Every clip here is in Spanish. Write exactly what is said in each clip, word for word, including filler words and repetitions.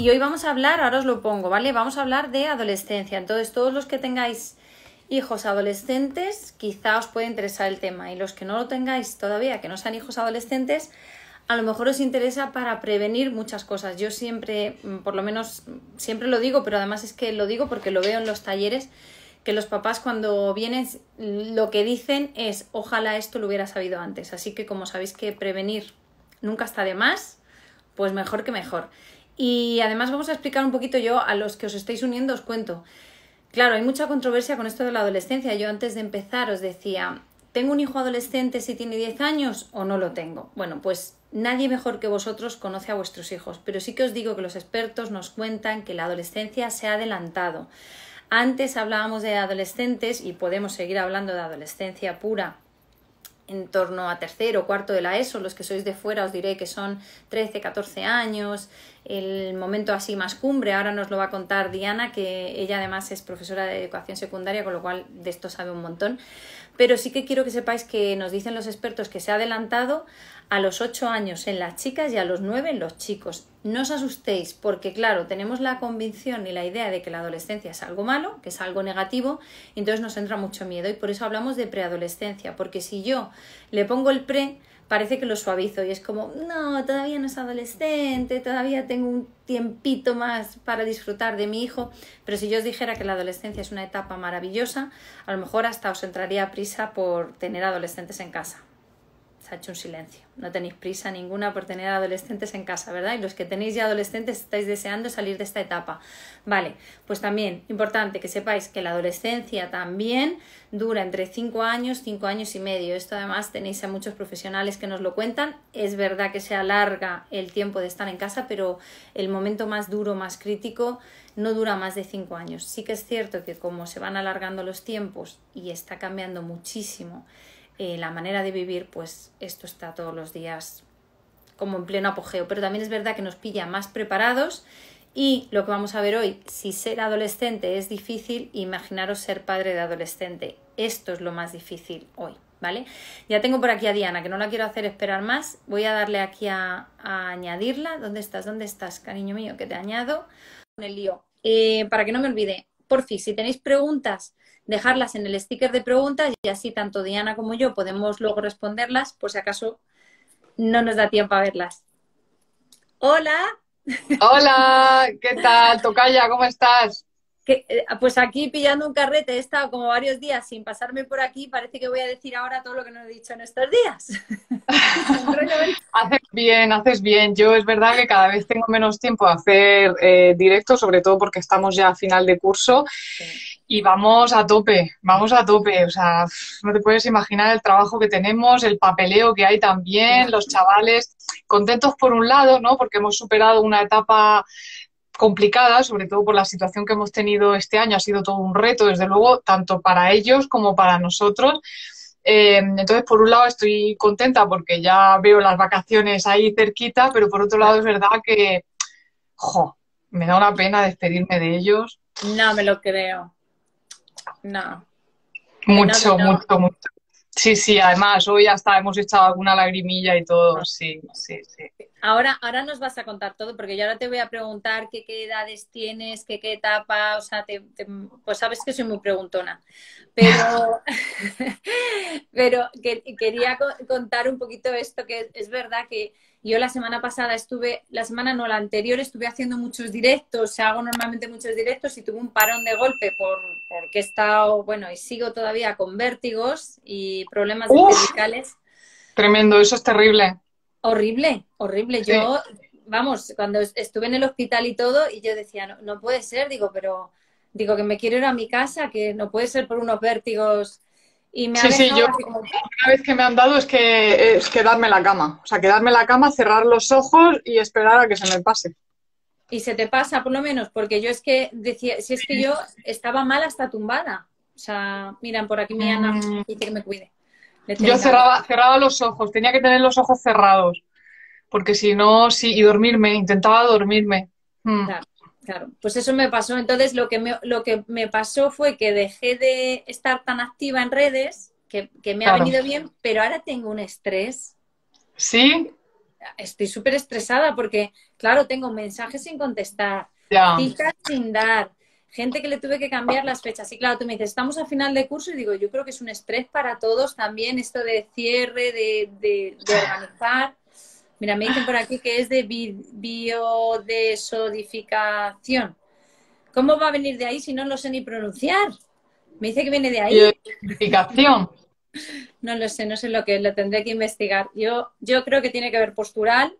y hoy vamos a hablar, ahora os lo pongo, ¿vale? Vamos a hablar de adolescencia. Entonces, todos los que tengáis hijos adolescentes, quizá os puede interesar el tema. Y los que no lo tengáis todavía, que no sean hijos adolescentes, a lo mejor os interesa para prevenir muchas cosas. Yo siempre, por lo menos, siempre lo digo, pero además es que lo digo porque lo veo en los talleres, que los papás cuando vienen lo que dicen es ojalá esto lo hubiera sabido antes. Así que como sabéis que prevenir nunca está de más, pues mejor que mejor. Y además vamos a explicar un poquito, yo a los que os estáis uniendo os cuento. Claro, hay mucha controversia con esto de la adolescencia. Yo antes de empezar os decía, ¿tengo un hijo adolescente si tiene diez años o no lo tengo? Bueno, pues nadie mejor que vosotros conoce a vuestros hijos, pero sí que os digo que los expertos nos cuentan que la adolescencia se ha adelantado. Antes hablábamos de adolescentes y podemos seguir hablando de adolescencia pura en torno a tercero o cuarto de la ESO. Los que sois de fuera os diré que son trece, catorce años, el momento así más cumbre. Ahora nos lo va a contar Diana, que ella además es profesora de educación secundaria, con lo cual de esto sabe un montón. Pero sí que quiero que sepáis que nos dicen los expertos que se ha adelantado a los ocho años en las chicas y a los nueve en los chicos. No os asustéis porque, claro, tenemos la convicción y la idea de que la adolescencia es algo malo, que es algo negativo, y entonces nos entra mucho miedo. Y por eso hablamos de preadolescencia, porque si yo le pongo el pre, parece que lo suavizo y es como, no, todavía no es adolescente, todavía tengo un tiempito más para disfrutar de mi hijo. Pero si yo os dijera que la adolescencia es una etapa maravillosa, a lo mejor hasta os entraría prisa por tener adolescentes en casa. Se ha hecho un silencio. No tenéis prisa ninguna por tener adolescentes en casa, ¿verdad? Y los que tenéis ya adolescentes estáis deseando salir de esta etapa. Vale, pues también importante que sepáis que la adolescencia también dura entre cinco años, cinco años y medio. Esto además tenéis a muchos profesionales que nos lo cuentan. Es verdad que se alarga el tiempo de estar en casa, pero el momento más duro, más crítico, no dura más de cinco años. Sí que es cierto que como se van alargando los tiempos y está cambiando muchísimo Eh, la manera de vivir, pues esto está todos los días como en pleno apogeo, pero también es verdad que nos pilla más preparados. Y lo que vamos a ver hoy, si ser adolescente es difícil, imaginaros ser padre de adolescente. Esto es lo más difícil hoy, ¿vale? Ya tengo por aquí a Diana, que no la quiero hacer esperar más. Voy a darle aquí a, a añadirla. ¿Dónde estás? ¿Dónde estás, cariño mío? Que te añado. Con el lío. Eh, para que no me olvide, por fin, si tenéis preguntas, dejarlas en el sticker de preguntas y así tanto Diana como yo podemos luego responderlas por si acaso no nos da tiempo a verlas. ¡Hola! Hola, ¿qué tal? Tocaya, ¿cómo estás? Que, eh, pues aquí pillando un carrete, he estado como varios días sin pasarme por aquí, parece que voy a decir ahora todo lo que no he dicho en estos días. Haces bien, haces bien. Yo es verdad que cada vez tengo menos tiempo a hacer eh, directo, sobre todo porque estamos ya a final de curso y vamos a tope, vamos a tope. O sea, no te puedes imaginar el trabajo que tenemos, el papeleo que hay también, los chavales contentos por un lado, ¿no? Porque hemos superado una etapa complicada, sobre todo por la situación que hemos tenido este año. Ha sido todo un reto, desde luego, tanto para ellos como para nosotros. Eh, entonces, por un lado estoy contenta porque ya veo las vacaciones ahí cerquita, pero por otro lado es verdad que, jo, me da una pena despedirme de ellos. No me lo creo. No. Que no, que Mucho, no. mucho, mucho. Sí, sí, además hoy hasta hemos echado alguna lagrimilla y todo, sí, sí, sí. Ahora, ahora nos vas a contar todo, porque yo ahora te voy a preguntar qué, qué edades tienes, qué, qué etapa, o sea, te, te, pues sabes que soy muy preguntona, pero, pero que, quería contar un poquito esto, que es verdad que yo la semana pasada estuve, la semana no, la anterior estuve haciendo muchos directos, o sea, hago normalmente muchos directos y tuve un parón de golpe por, porque he estado, bueno, y sigo todavía con vértigos y problemas de ¡Uf! cervicales. Tremendo, eso es terrible. Horrible, horrible. Sí. Yo, vamos, cuando estuve en el hospital y todo, y yo decía, no, no puede ser, digo, pero, digo que me quiero ir a mi casa, que no puede ser por unos vértigos. Y me ha Sí, sí, yo dejado así como, una vez que me han dado es que es quedarme en la cama. O sea, quedarme en la cama, cerrar los ojos y esperar a que se me pase. y se te pasa por lo menos, porque yo es que decía, si es que yo estaba mal hasta tumbada. O sea, miran, por aquí mi Ana Mm, dice que me cuide. Le yo tenéis agua. cerraba, cerraba los ojos, tenía que tener los ojos cerrados, porque si no, sí, y dormirme, intentaba dormirme. Mm, Claro, claro. Pues eso me pasó. Entonces lo que me, lo que me pasó fue que dejé de estar tan activa en redes, que, que me ha claro. venido bien, pero ahora tengo un estrés. ¿Sí? estoy súper estresada porque, claro, tengo mensajes sin contestar, Ya. citas sin dar, gente que le tuve que cambiar las fechas. Y claro, tú me dices, estamos a final de curso y digo, yo creo que es un estrés para todos también esto de cierre, de, de, de organizar. Mira, me dicen por aquí que es de bi biodesodificación. ¿Cómo va a venir de ahí si no lo sé ni pronunciar? Me dice que viene de ahí. Biodesodificación. No lo sé, no sé lo que es, lo tendré que investigar. Yo, yo creo que tiene que ver postural,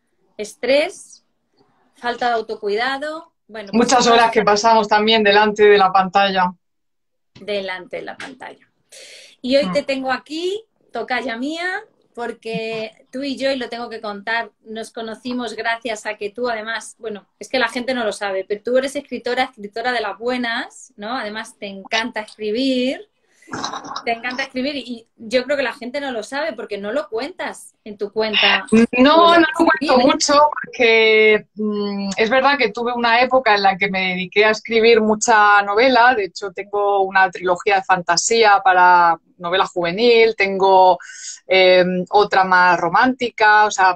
estrés, falta de autocuidado. Bueno, pues Muchas horas que pasamos también delante de la pantalla. Delante de la pantalla. Y hoy Mm. te tengo aquí, tocaya mía, porque tú y yo, y lo tengo que contar, nos conocimos gracias a que tú, además, bueno, es que la gente no lo sabe, pero tú eres escritora, escritora de las buenas, ¿no? Además, te encanta escribir, te encanta escribir y yo creo que la gente no lo sabe porque no lo cuentas en tu cuenta. No, no lo cuento mucho porque mmm, es verdad que tuve una época en la que me dediqué a escribir mucha novela. De hecho, tengo una trilogía de fantasía para novela juvenil, tengo eh, otra más romántica, o sea,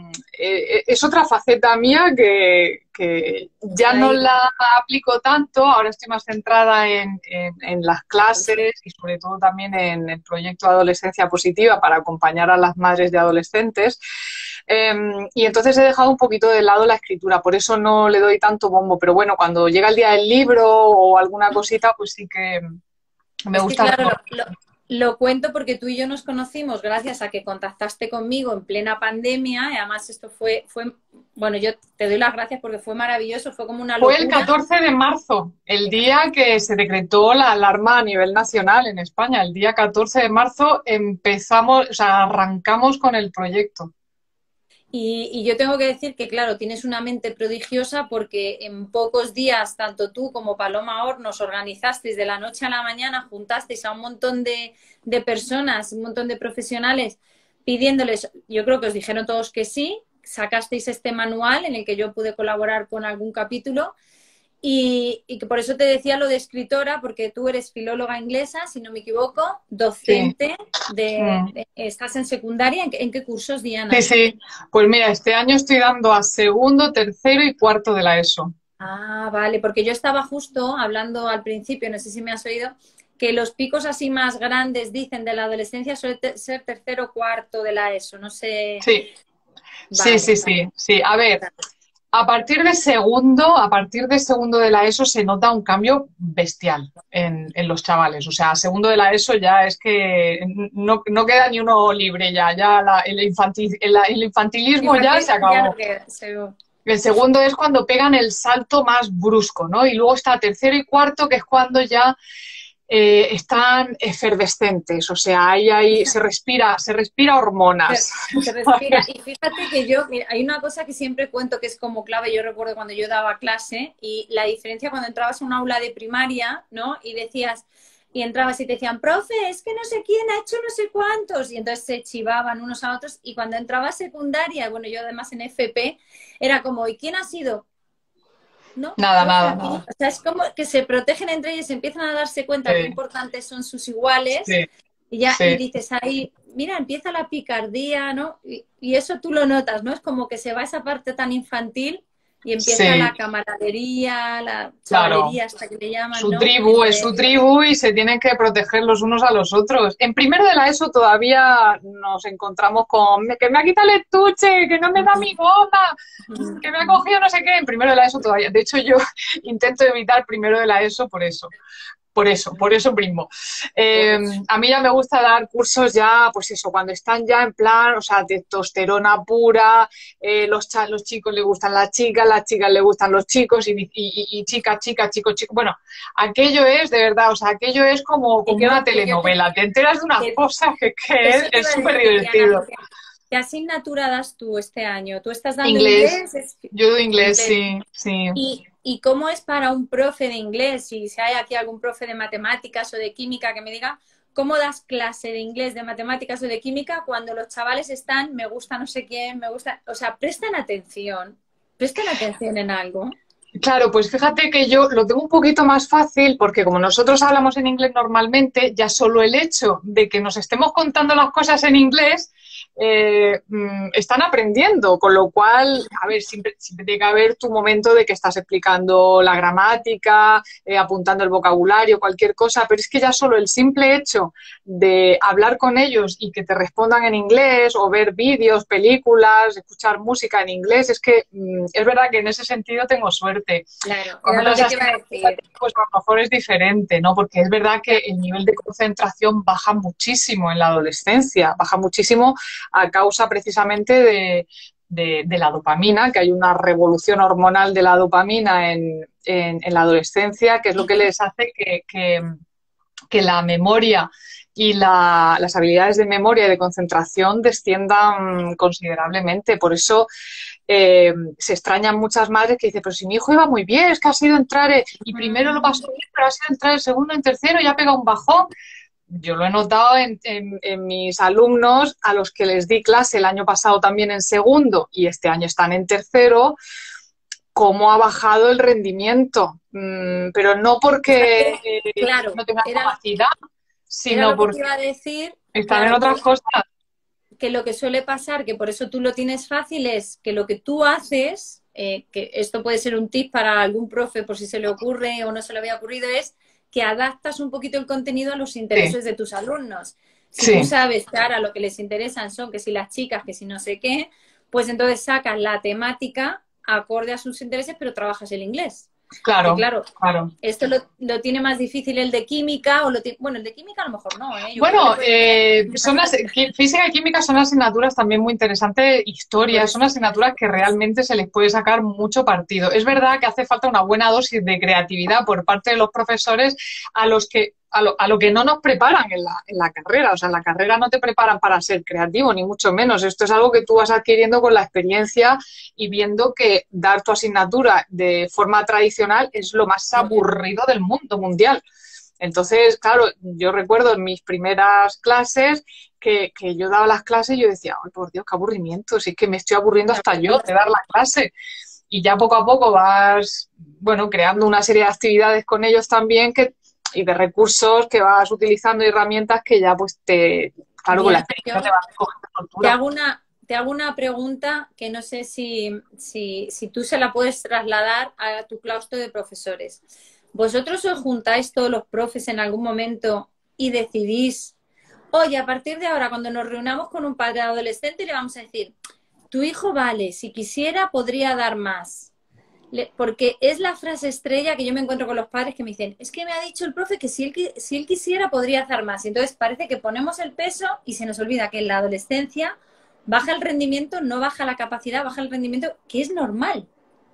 eh, es otra faceta mía que, que ya no la aplico tanto. Ahora estoy más centrada en, en, en las clases y sobre todo también en el proyecto de Adolescencia Positiva para acompañar a las madres de adolescentes. Eh, y entonces he dejado un poquito de lado la escritura, por eso no le doy tanto bombo, pero bueno, cuando llega el día del libro o alguna cosita, pues sí que me es gusta. Que, claro, lo, lo, lo cuento porque tú y yo nos conocimos gracias a que contactaste conmigo en plena pandemia y además esto fue, fue bueno, yo te doy las gracias porque fue maravilloso, fue como una locura. Fue el catorce de marzo, el día que se decretó la alarma a nivel nacional en España. El día catorce de marzo empezamos, o sea, arrancamos con el proyecto. Y, y yo tengo que decir que, claro, tienes una mente prodigiosa porque en pocos días, tanto tú como Paloma Hornos organizasteis de la noche a la mañana, juntasteis a un montón de, de personas, un montón de profesionales, pidiéndoles, yo creo que os dijeron todos que sí, sacasteis este manual en el que yo pude colaborar con algún capítulo y, y que por eso te decía lo de escritora, porque tú eres filóloga inglesa, si no me equivoco, docente, sí. de, mm. de, estás en secundaria, ¿en qué, en qué cursos, Diana? Sí, sí, pues mira, este año estoy dando a segundo, tercero y cuarto de la ESO. Ah, vale, porque yo estaba justo hablando al principio, no sé si me has oído, que los picos así más grandes, dicen, de la adolescencia suele ser tercero o cuarto de la ESO, no sé... Sí. Vale, sí, sí, vale. sí, sí. A ver, a partir de segundo, a partir de segundo de la ESO se nota un cambio bestial en, en los chavales. O sea, segundo de la ESO ya es que no, no queda ni uno libre ya, ya la, el, infantil, el, el infantilismo ya se acabó. Ya no queda, el segundo es cuando pegan el salto más brusco, ¿no? Y luego está tercero y cuarto, que es cuando ya Eh, están efervescentes, o sea, ahí, ahí se respira, se respira hormonas. Se, se respira. Y fíjate que yo, mira, hay una cosa que siempre cuento que es como clave, yo recuerdo cuando yo daba clase y la diferencia cuando entrabas a un aula de primaria, ¿no? Y decías, y entrabas y te decían, profe, es que no sé quién ha hecho no sé cuántos, y entonces se chivaban unos a otros, y cuando entraba a secundaria, bueno, yo además en F P, era como, ¿y quién ha sido? ¿No? Nada, nada, nada. O sea, es como que se protegen entre ellos, empiezan a darse cuenta sí. de qué importantes son sus iguales sí. y ya sí. y dices ahí, mira, empieza la picardía, ¿no? Y, y eso tú lo notas, ¿no? Es como que se va esa parte tan infantil y empieza sí. la camaradería, la chavalería, claro. hasta que le llaman, su ¿no? tribu, es su tribu y se tienen que proteger los unos a los otros. En primero de la ESO todavía nos encontramos con que me ha quitado el estuche, que no me da mi goma, que me ha cogido no sé qué. En primero de la ESO todavía. De hecho, yo intento evitar primero de la ESO por eso. Por eso, por eso mismo. Eh, a mí ya me gusta dar cursos ya, pues eso, cuando están ya en plan, o sea, testosterona pura, eh, los, los chicos le gustan las chicas, las chicas le gustan los chicos y, y, y chicas, chicas, chicos, chicos. Bueno, aquello es, de verdad, o sea, aquello es como, como una telenovela. Te enteras de unas cosas que, que es súper divertido. ¿Qué asignatura das tú este año? ¿Tú estás dando inglés? inglés? Yo doy inglés, inglés. sí, sí. ¿Y, ¿Y cómo es para un profe de inglés? Si hay aquí algún profe de matemáticas o de química que me diga, ¿cómo das clase de inglés, de matemáticas o de química cuando los chavales están, me gusta no sé quién, me gusta... O sea, prestan atención, prestan atención en algo. Claro, pues fíjate que yo lo tengo un poquito más fácil porque como nosotros hablamos en inglés normalmente, ya solo el hecho de que nos estemos contando las cosas en inglés eh, mm, están aprendiendo, con lo cual, a ver, siempre, siempre tiene que haber tu momento de que estás explicando la gramática, eh, apuntando el vocabulario, cualquier cosa, pero es que ya solo el simple hecho de hablar con ellos y que te respondan en inglés o ver vídeos, películas, escuchar música en inglés, es que mm, es verdad que en ese sentido tengo suerte. Claro, Con era lo otras que te iba a asignaturas, decir. pues a lo mejor es diferente, ¿no? Porque es verdad que el nivel de concentración baja muchísimo en la adolescencia, baja muchísimo a causa precisamente de, de, de la dopamina, que hay una revolución hormonal de la dopamina en, en, en la adolescencia, que es lo que les hace que, que, que la memoria y la, las habilidades de memoria y de concentración desciendan considerablemente. Por eso eh, se extrañan muchas madres que dicen, pero si mi hijo iba muy bien, es que ha sido entrar eh, y primero lo pasó bien, pero ha sido entrar el segundo, en tercero y ha pegado un bajón. Yo lo he notado en, en, en mis alumnos a los que les di clase el año pasado también en segundo y este año están en tercero, cómo ha bajado el rendimiento, mm, pero no porque eh, Claro, no tengan era, capacidad, era sino lo que te porque iba a decir, están en claro, otras que, cosas. que lo que suele pasar, que por eso tú lo tienes fácil, es que lo que tú haces, eh, que esto puede ser un tip para algún profe por si se le ocurre o no se le había ocurrido, es que adaptas un poquito el contenido a los Sí, intereses de tus alumnos. Si tú sí. sabes que ahora lo que les interesan son que si las chicas, que si no sé qué, pues entonces sacas la temática acorde a sus intereses, pero trabajas el inglés. Que Claro, claro, claro. esto lo, lo tiene más difícil el de química, o lo tiene, bueno, el de química a lo mejor no, ¿eh? Yo creo que le Bueno, puede eh, son las, bastante. física y química son asignaturas también muy interesantes, Por historia, son eso, asignaturas que realmente se les puede sacar mucho partido. Es verdad que hace falta una buena dosis de creatividad por parte de los profesores a los que a lo, a lo que no nos preparan en la, en la carrera. O sea, en la carrera no te preparan para ser creativo, ni mucho menos. Esto es algo que tú vas adquiriendo con la experiencia y viendo que dar tu asignatura de forma tradicional es lo más aburrido del mundo mundial. Entonces, claro, yo recuerdo en mis primeras clases que, que yo daba las clases y yo decía, ay, por Dios, qué aburrimiento, si es que me estoy aburriendo hasta yo de dar la clase. Y ya poco a poco vas, bueno, creando una serie de actividades con ellos también que, y de recursos que vas utilizando y herramientas que ya pues te, claro, con la Diana, experiencia yo te vas cogiendo te soltura. hago una, te hago una pregunta que no sé si, si, si tú se la puedes trasladar a tu claustro de profesores. ¿Vosotros os juntáis todos los profes en algún momento y decidís, oye, a partir de ahora, cuando nos reunamos con un padre adolescente, le vamos a decir, tu hijo vale, si quisiera podría dar más? Le, porque es la frase estrella que yo me encuentro con los padres que me dicen, es que me ha dicho el profe que si él, si él quisiera podría hacer más. Y entonces parece que ponemos el peso y se nos olvida que en la adolescencia baja el rendimiento, no baja la capacidad, baja el rendimiento, que es normal.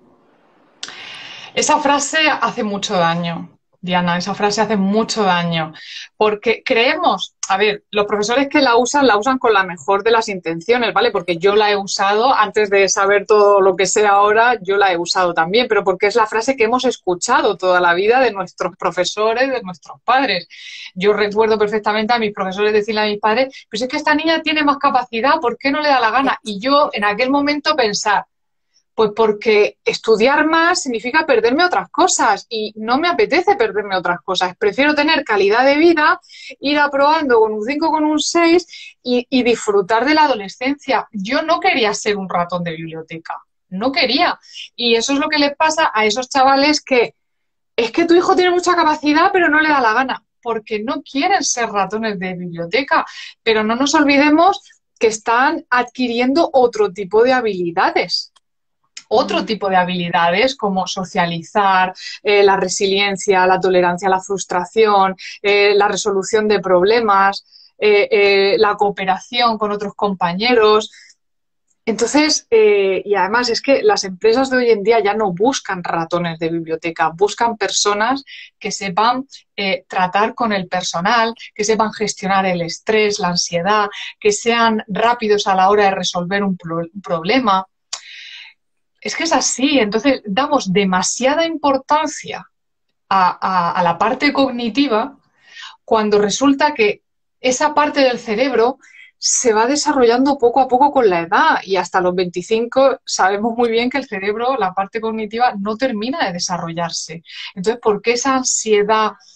Esa frase hace mucho daño, Diana, esa frase hace mucho daño, porque creemos, a ver, los profesores que la usan, la usan con la mejor de las intenciones, ¿vale? Porque yo la he usado, antes de saber todo lo que sé ahora, yo la he usado también, pero porque es la frase que hemos escuchado toda la vida de nuestros profesores, de nuestros padres. Yo recuerdo perfectamente a mis profesores decirle a mis padres, pues es que esta niña tiene más capacidad, ¿por qué no le da la gana? Y yo en aquel momento pensar, pues porque estudiar más significa perderme otras cosas y no me apetece perderme otras cosas. Prefiero tener calidad de vida, ir aprobando con un cinco, con un seis y, y disfrutar de la adolescencia. Yo no quería ser un ratón de biblioteca, no quería. Y eso es lo que le pasa a esos chavales que es que tu hijo tiene mucha capacidad pero no le da la gana, porque no quieren ser ratones de biblioteca. Pero no nos olvidemos que están adquiriendo otro tipo de habilidades. Otro tipo de habilidades como socializar, eh, la resiliencia, la tolerancia a la frustración, eh, la resolución de problemas, eh, eh, la cooperación con otros compañeros. Entonces, eh, y además es que las empresas de hoy en día ya no buscan ratones de biblioteca, buscan personas que sepan eh, tratar con el personal, que sepan gestionar el estrés, la ansiedad, que sean rápidos a la hora de resolver un, pro un problema. Es que es así, entonces damos demasiada importancia a, a, a la parte cognitiva cuando resulta que esa parte del cerebro se va desarrollando poco a poco con la edad y hasta los veinticinco sabemos muy bien que el cerebro, la parte cognitiva, no termina de desarrollarse. Entonces, ¿por qué esa ansiedad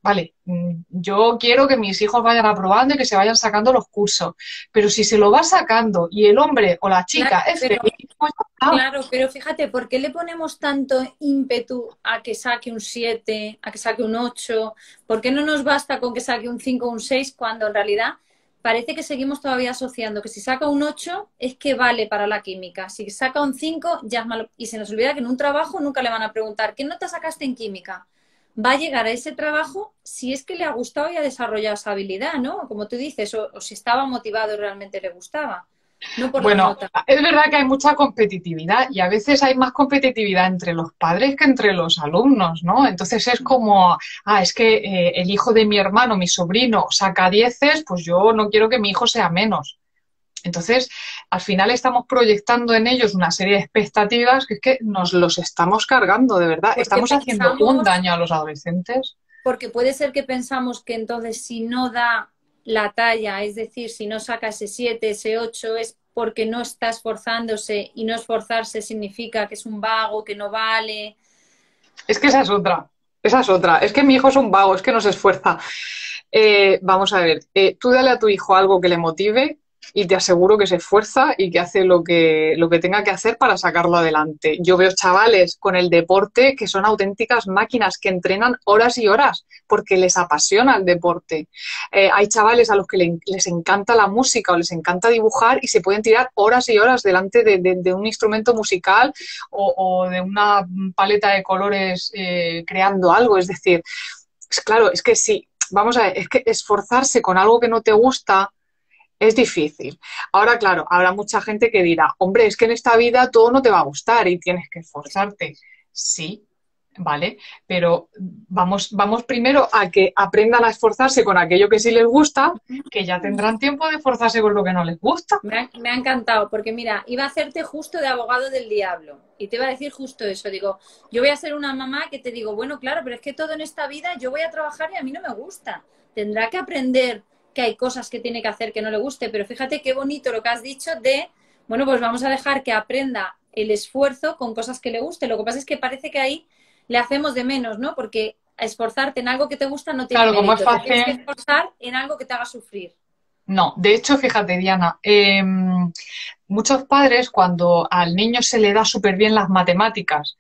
vale, mm, yo quiero que mis hijos vayan aprobando y que se vayan sacando los cursos, pero si se lo va sacando y el hombre o la Claro, chica es pero, feliz, pues ya está. claro, pero fíjate, ¿por qué le ponemos tanto ímpetu a que saque un siete, a que saque un ocho? ¿Por qué no nos basta con que saque un cinco o un seis cuando en realidad parece que seguimos todavía asociando que si saca un ocho es que vale para la química, si saca un cinco ya es malo? Y se nos olvida que en un trabajo nunca le van a preguntar ¿qué nota sacaste en química? Va a llegar a ese trabajo si es que le ha gustado y ha desarrollado esa habilidad, ¿no? Como tú dices, o, o si estaba motivado y realmente le gustaba, no por la Bueno, nota. es verdad que hay mucha competitividad y a veces hay más competitividad entre los padres que entre los alumnos, ¿no? Entonces es como, ah, es que eh, el hijo de mi hermano, mi sobrino, saca dieces, pues yo no quiero que mi hijo sea menos. Entonces, al final estamos proyectando en ellos una serie de expectativas que es que nos los estamos cargando, de verdad. Porque Estamos haciendo un pensamos, daño a los adolescentes. porque puede ser que pensamos que entonces si no da la talla, es decir, si no saca ese siete, ese ocho, es porque no está esforzándose y no esforzarse significa que es un vago, que no vale. Es que esa es otra, esa es otra. Es que mi hijo es un vago, es que no se esfuerza. Eh, vamos a ver, eh, tú dale a tu hijo algo que le motive y te aseguro que se esfuerza y que hace lo que, lo que tenga que hacer para sacarlo adelante. Yo veo chavales con el deporte que son auténticas máquinas, que entrenan horas y horas porque les apasiona el deporte. Eh, hay chavales a los que le, les encanta la música o les encanta dibujar y se pueden tirar horas y horas delante de, de, de un instrumento musical o, o, de una paleta de colores eh, creando algo. Es decir, es claro, es que sí, vamos a ver, es que esforzarse con algo que no te gusta es difícil. Ahora, claro, habrá mucha gente que dirá, hombre, es que en esta vida todo no te va a gustar y tienes que esforzarte. Sí, ¿vale? Pero vamos, vamos primero a que aprendan a esforzarse con aquello que sí les gusta, que ya tendrán tiempo de esforzarse con lo que no les gusta. Me ha, me ha encantado, porque mira, iba a hacerte justo de abogado del diablo y te iba a decir justo eso. Digo, yo voy a ser una mamá que te digo, bueno, claro, pero es que todo en esta vida yo voy a trabajar y a mí no me gusta. Tendrá que aprender que hay cosas que tiene que hacer que no le guste, pero fíjate qué bonito lo que has dicho de, bueno, pues vamos a dejar que aprenda el esfuerzo con cosas que le guste. Lo que pasa es que parece que ahí le hacemos de menos, ¿no? Porque esforzarte en algo que te gusta no tiene Claro, como es mérito. Te tienes que fácil. esforzar en algo que te haga sufrir. No, de hecho, fíjate, Diana, eh, muchos padres cuando al niño se le da súper bien las matemáticas,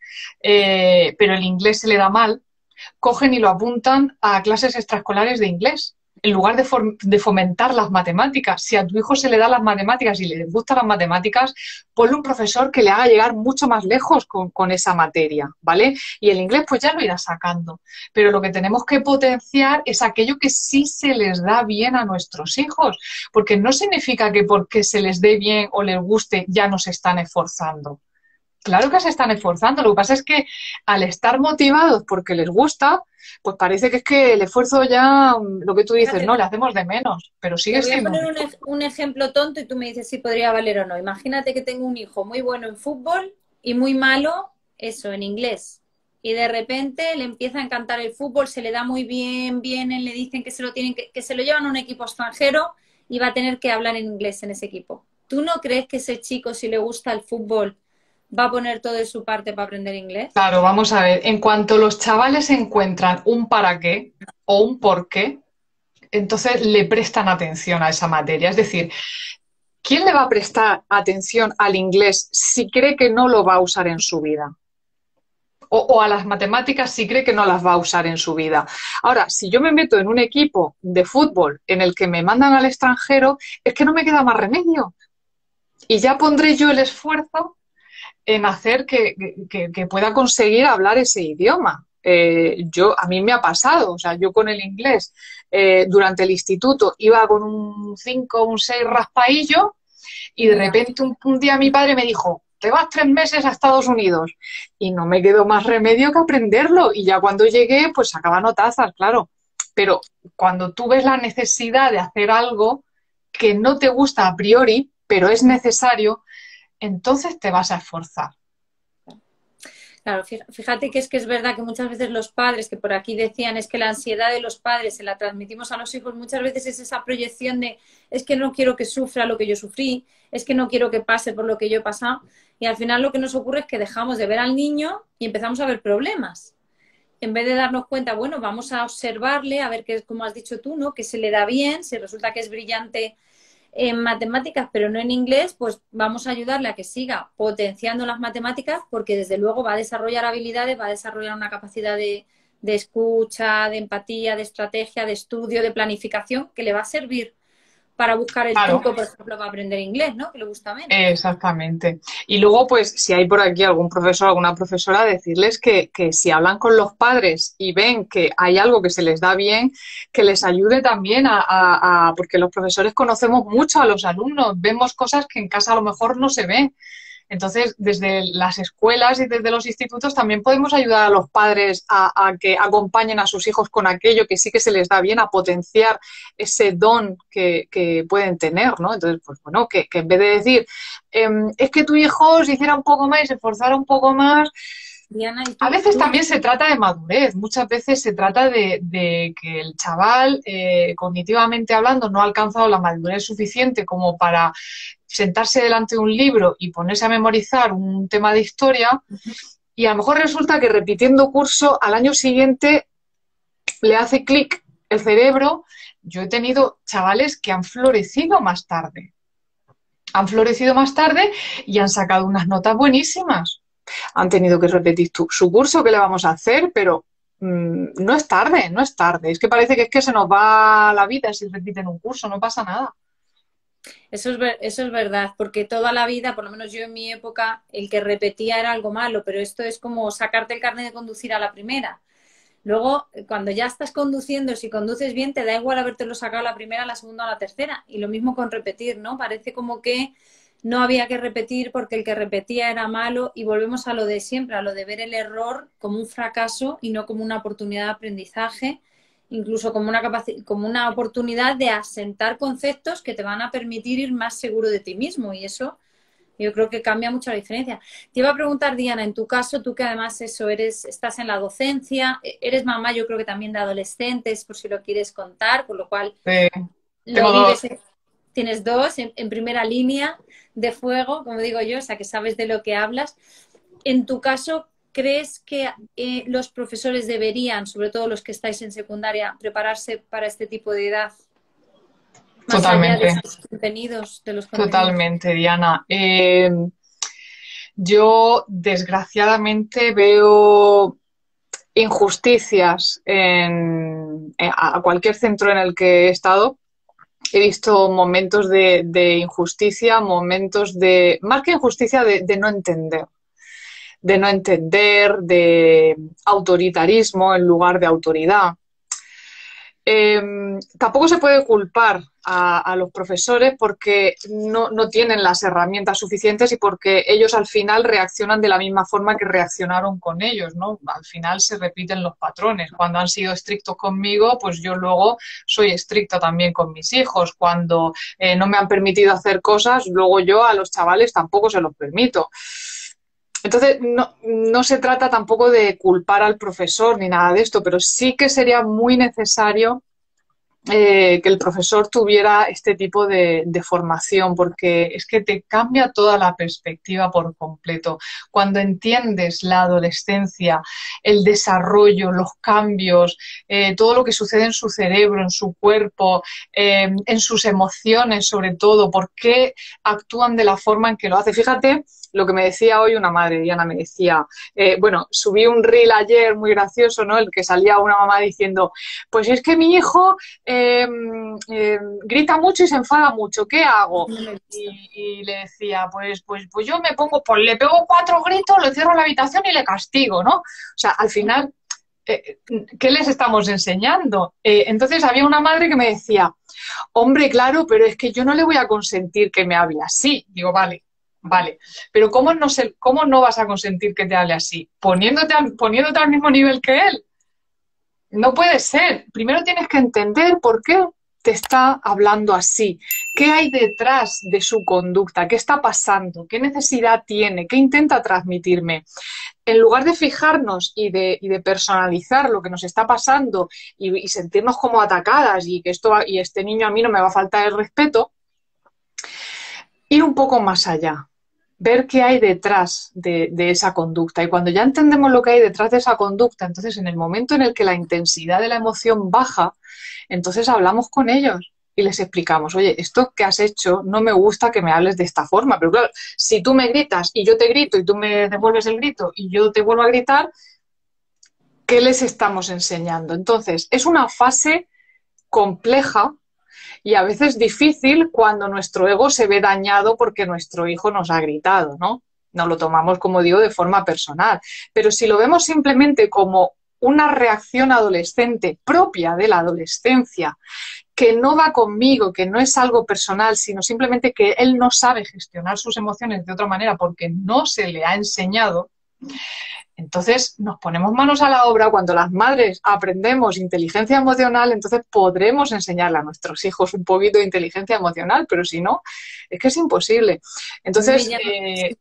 eh, pero el inglés se le da mal, cogen y lo apuntan a clases extraescolares de inglés. En lugar de, de, fomentar las matemáticas, si a tu hijo se le da las matemáticas y le gustan las matemáticas, ponle un profesor que le haga llegar mucho más lejos con, con esa materia, ¿vale? Y el inglés pues ya lo irá sacando. Pero lo que tenemos que potenciar es aquello que sí se les da bien a nuestros hijos, porque no significa que porque se les dé bien o les guste ya no se están esforzando. Claro que se están esforzando, lo que pasa es que al estar motivados porque les gusta, pues parece que es que el esfuerzo ya, lo que tú dices, Fíjate, no, le hacemos de menos, pero te sigue voy a siendo poner un un, ej- un ejemplo tonto y tú me dices si podría valer o no. Imagínate que tengo un hijo muy bueno en fútbol y muy malo, eso, en inglés. Y de repente le empieza a encantar el fútbol, se le da muy bien, vienen, le dicen que se lo tienen que, que se lo llevan a un equipo extranjero y va a tener que hablar en inglés en ese equipo. ¿Tú no crees que ese chico, si le gusta el fútbol, va a poner todo de su parte para aprender inglés? Claro, vamos a ver, en cuanto los chavales encuentran un para qué o un por qué, entonces le prestan atención a esa materia. Es decir, ¿quién le va a prestar atención al inglés si cree que no lo va a usar en su vida? O, o a las matemáticas si cree que no las va a usar en su vida. Ahora, si yo me meto en un equipo de fútbol en el que me mandan al extranjero, es que no me queda más remedio. Y ya pondré yo el esfuerzo en hacer que, que, que pueda conseguir hablar ese idioma. Eh, yo, a mí me ha pasado, o sea, yo con el inglés eh, durante el instituto iba con un cinco, un seis raspaillo y de Ya. repente un, un día mi padre me dijo, te vas tres meses a Estados Unidos y no me quedó más remedio que aprenderlo y ya cuando llegué pues sacaba notazas, claro, pero cuando tú ves la necesidad de hacer algo que no te gusta a priori, pero es necesario, entonces te vas a esforzar. Claro, fíjate que es que es verdad que muchas veces los padres, que por aquí decían, es que la ansiedad de los padres se la transmitimos a los hijos, muchas veces es esa proyección de, es que no quiero que sufra lo que yo sufrí, es que no quiero que pase por lo que yo he pasado, y al final lo que nos ocurre es que dejamos de ver al niño y empezamos a ver problemas. en vez de darnos cuenta, bueno, vamos a observarle, a ver qué, como has dicho tú, ¿no? Que se le da bien, si resulta que es brillante en matemáticas, pero no en inglés, pues vamos a ayudarle a que siga potenciando las matemáticas, porque desde luego va a desarrollar habilidades, va a desarrollar una capacidad de, de escucha, de empatía, de estrategia, de estudio, de planificación, que le va a servir para buscar el Claro. truco, por ejemplo, para aprender inglés, ¿no? Que le gusta menos. Exactamente. Y luego, pues, si hay por aquí algún profesor, alguna profesora, decirles que, que si hablan con los padres y ven que hay algo que se les da bien, que les ayude también a, a- a- porque los profesores conocemos mucho a los alumnos, vemos cosas que en casa a lo mejor no se ven. Entonces, desde las escuelas y desde los institutos también podemos ayudar a los padres a, a que acompañen a sus hijos con aquello que sí que se les da bien, a potenciar ese don que, que pueden tener, ¿no? Entonces, pues bueno, que, que en vez de decir, em, es que tu hijo se hiciera un poco más y se esforzara un poco más, Diana, ¿y a tú? veces tú? también se trata de madurez, muchas veces se trata de, de que el chaval, eh, cognitivamente hablando, no ha alcanzado la madurez suficiente como para sentarse delante de un libro y ponerse a memorizar un tema de historia, y a lo mejor resulta que repitiendo curso al año siguiente le hace clic el cerebro. Yo he tenido chavales que han florecido más tarde, han florecido más tarde y han sacado unas notas buenísimas. Han tenido que repetir tu, su curso, ¿qué le vamos a hacer? Pero mmm, no es tarde, no es tarde. Es que parece que es que se nos va la vida si repiten un curso, no pasa nada. Eso es, ver, eso es verdad, porque toda la vida, por lo menos yo en mi época, el que repetía era algo malo, pero esto es como sacarte el carnet de conducir a la primera. Luego, cuando ya estás conduciendo, si conduces bien, te da igual habértelo sacado a la primera, a la segunda o a la tercera. Y lo mismo con repetir, ¿no? Parece como que no había que repetir porque el que repetía era malo, y volvemos a lo de siempre, a lo de ver el error como un fracaso y no como una oportunidad de aprendizaje, incluso como una, capaci- como una oportunidad de asentar conceptos que te van a permitir ir más seguro de ti mismo, y eso yo creo que cambia mucho la diferencia. Te iba a preguntar, Diana, en tu caso, tú que además eso eres, estás en la docencia, eres mamá, yo creo que también de adolescentes, por si lo quieres contar, con lo cual Eh, lo tengo dos. vives, tienes dos en, en primera línea de fuego, como digo yo, o sea que sabes de lo que hablas. En tu caso, ¿crees que eh, los profesores deberían, sobre todo los que estáis en secundaria, prepararse para este tipo de edad, más allá de Totalmente, sus contenidos, de los contenidos? totalmente, Diana. Eh, yo, desgraciadamente, veo injusticias en, en- a cualquier centro en el que he estado. He visto momentos de, de injusticia, momentos de, más que injusticia, de, de no entender, de no entender, de autoritarismo en lugar de autoridad. Eh, Tampoco se puede culpar a, a los profesores porque no, no, tienen las herramientas suficientes y porque ellos al final reaccionan de la misma forma que reaccionaron con ellos, ¿no? Al final se repiten los patrones. Cuando han sido estrictos conmigo, pues yo luego soy estricta también con mis hijos. Cuando eh, no me han permitido hacer cosas, luego yo a los chavales tampoco se los permito. Entonces, no, no se trata tampoco de culpar al profesor ni nada de esto, pero sí que sería muy necesario eh, que el profesor tuviera este tipo de, de formación, porque es que te cambia toda la perspectiva por completo. Cuando entiendes la adolescencia, el desarrollo, los cambios, eh, todo lo que sucede en su cerebro, en su cuerpo, eh, en sus emociones sobre todo, por qué actúan de la forma en que lo hace. Fíjate lo que me decía hoy una madre, Diana, me decía, eh, bueno, subí un reel ayer muy gracioso, ¿no? El que salía una mamá diciendo, pues es que mi hijo eh, eh, grita mucho y se enfada mucho, ¿qué hago? Y, y le decía, pues, pues, pues yo me pongo, pues le pego cuatro gritos, lo cierro en la habitación y le castigo, ¿no? O sea, al final, eh, ¿qué les estamos enseñando? Eh, entonces había una madre que me decía, hombre, claro, pero es que yo no le voy a consentir que me hable así. Digo, vale, vale, pero ¿cómo no, se, cómo no vas a consentir que te hable así? Poniéndote, al- poniéndote al mismo nivel que él. No puede ser. Primero tienes que entender por qué te está hablando así. ¿Qué hay detrás de su conducta? ¿Qué está pasando? ¿Qué necesidad tiene? ¿Qué intenta transmitirme? En lugar de fijarnos y de, y de personalizar lo que nos está pasando y, y sentirnos como atacadas y que esto va, y este niño a mí no me va a faltar el respeto, ir un poco más allá. ver qué hay detrás de, de esa conducta. Y cuando ya entendemos lo que hay detrás de esa conducta, entonces en el momento en el que la intensidad de la emoción baja, entonces hablamos con ellos y les explicamos, oye, esto que has hecho no me gusta que me hables de esta forma. Pero claro, si tú me gritas y yo te grito y tú me devuelves el grito y yo te vuelvo a gritar, ¿qué les estamos enseñando? Entonces, es una fase compleja y a veces difícil cuando nuestro ego se ve dañado porque nuestro hijo nos ha gritado, ¿no? Nos lo tomamos, como digo, de forma personal. Pero si lo vemos simplemente como una reacción adolescente propia de la adolescencia, que no va conmigo, que no es algo personal, sino simplemente que él no sabe gestionar sus emociones de otra manera porque no se le ha enseñado, entonces nos ponemos manos a la obra. Cuando las madres aprendemos inteligencia emocional, entonces podremos enseñarle a nuestros hijos un poquito de inteligencia emocional, pero si no, es que es imposible. Entonces, eh,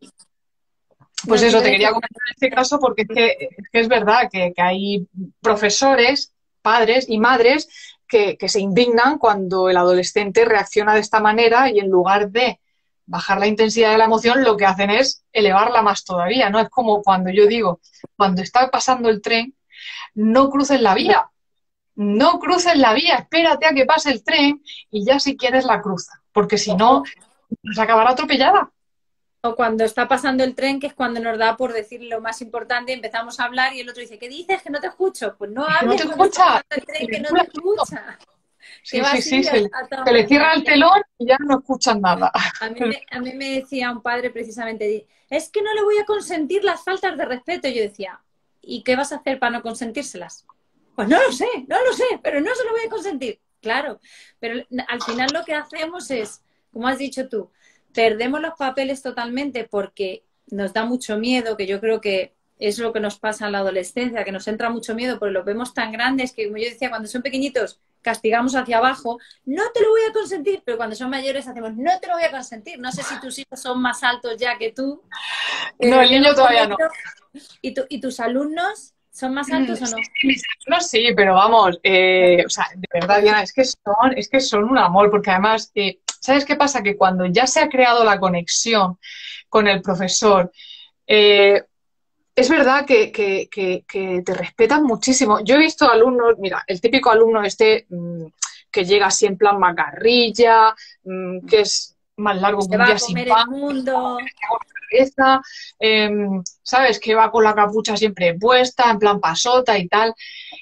pues eso, te quería comentar en este caso porque es que es, que es verdad que, que hay profesores, padres y madres que, que se indignan cuando el adolescente reacciona de esta manera y en lugar de bajar la intensidad de la emoción, lo que hacen es elevarla más todavía, ¿no? Es como cuando yo digo, cuando está pasando el tren, no cruces la vía, no cruces la vía, espérate a que pase el tren y ya si quieres la cruza, porque si no, se acabará atropellada. O cuando está pasando el tren, que es cuando nos da por decir lo más importante, empezamos a hablar y el otro dice, ¿qué dices? Que no te escucho. Pues no hables, no te escucha, el tren, que no te escucha. Sí, sí, sí, se, se le cierra el telón y ya no escuchan nada. A mí, me, a mí me decía un padre precisamente, es que no le voy a consentir las faltas de respeto. Y yo decía, ¿y qué vas a hacer para no consentírselas? Pues no lo sé, no lo sé, pero no se lo voy a consentir. Claro, pero al final lo que hacemos es, como has dicho tú, perdemos los papeles totalmente porque nos da mucho miedo, que yo creo que es lo que nos pasa en la adolescencia, que nos entra mucho miedo porque los vemos tan grandes que, como yo decía, cuando son pequeñitos castigamos hacia abajo, no te lo voy a consentir, pero cuando son mayores hacemos, no te lo voy a consentir. No sé si tus hijos son más altos ya que tú. No, el niño todavía no. ¿Y, tu, ¿Y tus alumnos son más altos o no? Mis alumnos sí, pero vamos, eh, o sea, de verdad, Diana, es que son, es que son un amor, porque además, eh, ¿sabes qué pasa? Que cuando ya se ha creado la conexión con el profesor, eh, es verdad que, que, que, que te respetan muchísimo. Yo he visto alumnos, mira, el típico alumno este mmm, que llega así en plan macarrilla, mmm, que es más largo que un día sin pan, el mundo. Cabeza, eh, ¿sabes? Que va con la capucha siempre puesta, en plan pasota y tal.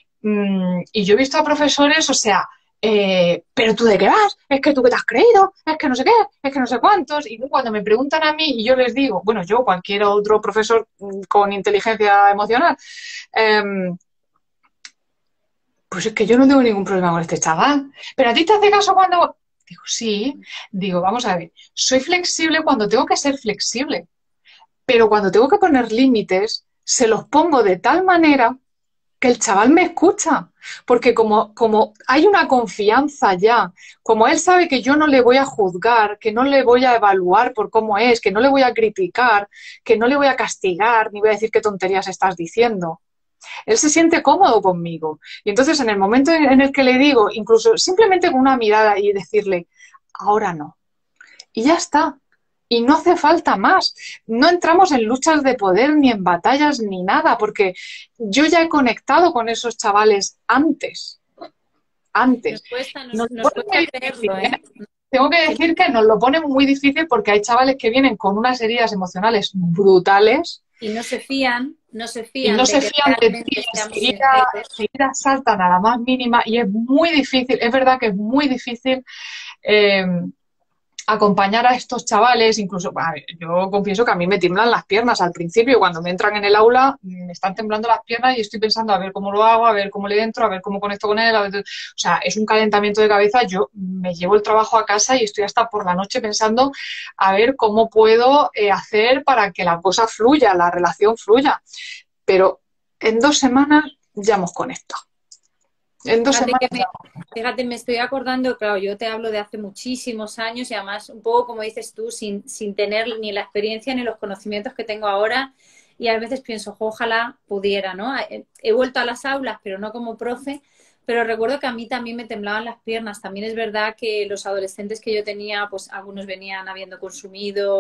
Mm, y yo he visto a profesores, o sea, eh, ¿pero tú de qué vas? ¿Es que tú qué te has creído? ¿Es que no sé qué? ¿Es que no sé cuántos? Y cuando me preguntan a mí y yo les digo, bueno, yo, cualquier otro profesor con inteligencia emocional, eh, pues es que yo no tengo ningún problema con este chaval. ¿Pero a ti te hace caso cuando...? Digo, sí. Digo, vamos a ver, soy flexible cuando tengo que ser flexible. Pero cuando tengo que poner límites, se los pongo de tal manera que el chaval me escucha. Porque como, como hay una confianza ya, como él sabe que yo no le voy a juzgar, que no le voy a evaluar por cómo es, que no le voy a criticar, que no le voy a castigar, ni voy a decir qué tonterías estás diciendo. Él se siente cómodo conmigo. Y entonces en el momento en el que le digo, incluso simplemente con una mirada y decirle, ahora no. Y ya está. Y no hace falta más. No entramos en luchas de poder, ni en batallas, ni nada, porque yo ya he conectado con esos chavales antes. Antes. Nos cuesta, nos, nos nos cuesta creerlo, ¿eh? Tengo que decir que nos lo ponen muy difícil porque hay chavales que vienen con unas heridas emocionales brutales. Y no se fían, no se fían. Y no se fían de ti, enseguida saltan a la más mínima y es muy difícil, es verdad que es muy difícil eh, acompañar a estos chavales, incluso, a ver, yo confieso que a mí me tiemblan las piernas al principio, cuando me entran en el aula me están temblando las piernas y estoy pensando a ver cómo lo hago, a ver cómo le entro, a ver cómo conecto con él, a ver, o sea, es un calentamiento de cabeza. Yo me llevo el trabajo a casa y estoy hasta por la noche pensando a ver cómo puedo eh, hacer para que la cosa fluya, la relación fluya, pero en dos semanas ya hemos conectado. En dos fíjate, semanas me, fíjate, me estoy acordando, claro, yo te hablo de hace muchísimos años y además un poco como dices tú, sin, sin tener ni la experiencia ni los conocimientos que tengo ahora, y a veces pienso, ojalá pudiera, ¿no? He, he vuelto a las aulas, pero no como profe, pero recuerdo que a mí también me temblaban las piernas. También es verdad que los adolescentes que yo tenía, pues algunos venían habiendo consumido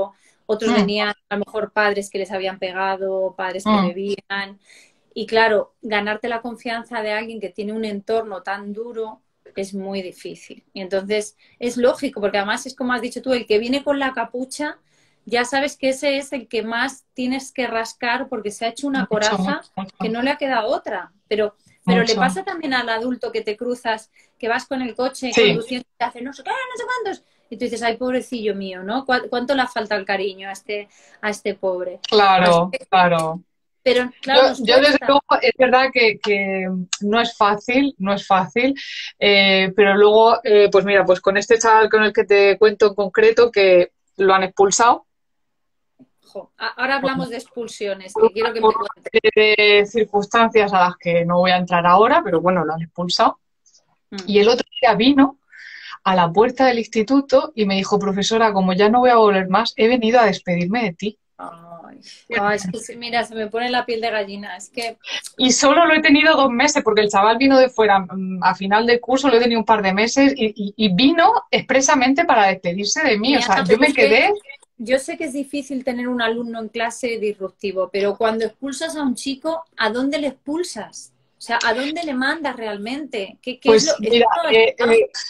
otros Mm, venían a lo mejor padres que les habían pegado, padres que mm. bebían. Y claro, ganarte la confianza de alguien que tiene un entorno tan duro es muy difícil. Y entonces es lógico, porque además es como has dicho tú, el que viene con la capucha, ya sabes que ese es el que más tienes que rascar porque se ha hecho una Mucho, coraza mucho, que mucho, no le ha quedado otra. Pero, pero le mucho. pasa también al adulto que te cruzas, que vas con el coche Sí, conduciendo y te hace no sé qué, no sé cuántos. Y tú dices, ay, pobrecillo mío, ¿no? ¿Cu- ¿Cuánto le falta el cariño a este, a este pobre? Así claro, que, claro. pero Yo, claro, nos yo desde cuesta. luego, es verdad que, que no es fácil, no es fácil, eh, pero luego, eh, pues mira, pues con este chaval con el que te cuento en concreto, que lo han expulsado Jo, a- ahora por, hablamos de expulsiones, que quiero que me por cuentes. una serie de circunstancias a las que no voy a entrar ahora, pero bueno, lo han expulsado. Mm. Y el otro día vino a la puerta del instituto y me dijo, profesora, como ya no voy a volver más, he venido a despedirme de ti. Ay, ay, es que se- mira, se me pone la piel de gallina. Es que, Y solo lo he tenido dos meses, porque el chaval vino de fuera mm, a final del curso, lo he tenido un par de meses y, y- y vino expresamente para despedirse de mí. O sea, Diana, yo pero me es que quedé, yo sé que es difícil tener un alumno en clase disruptivo, pero cuando expulsas a un chico, ¿a dónde le expulsas? O sea, ¿a dónde le mandas realmente? ¿Qué, qué es lo? pues Es que mira, no lo eh, llamo. eh,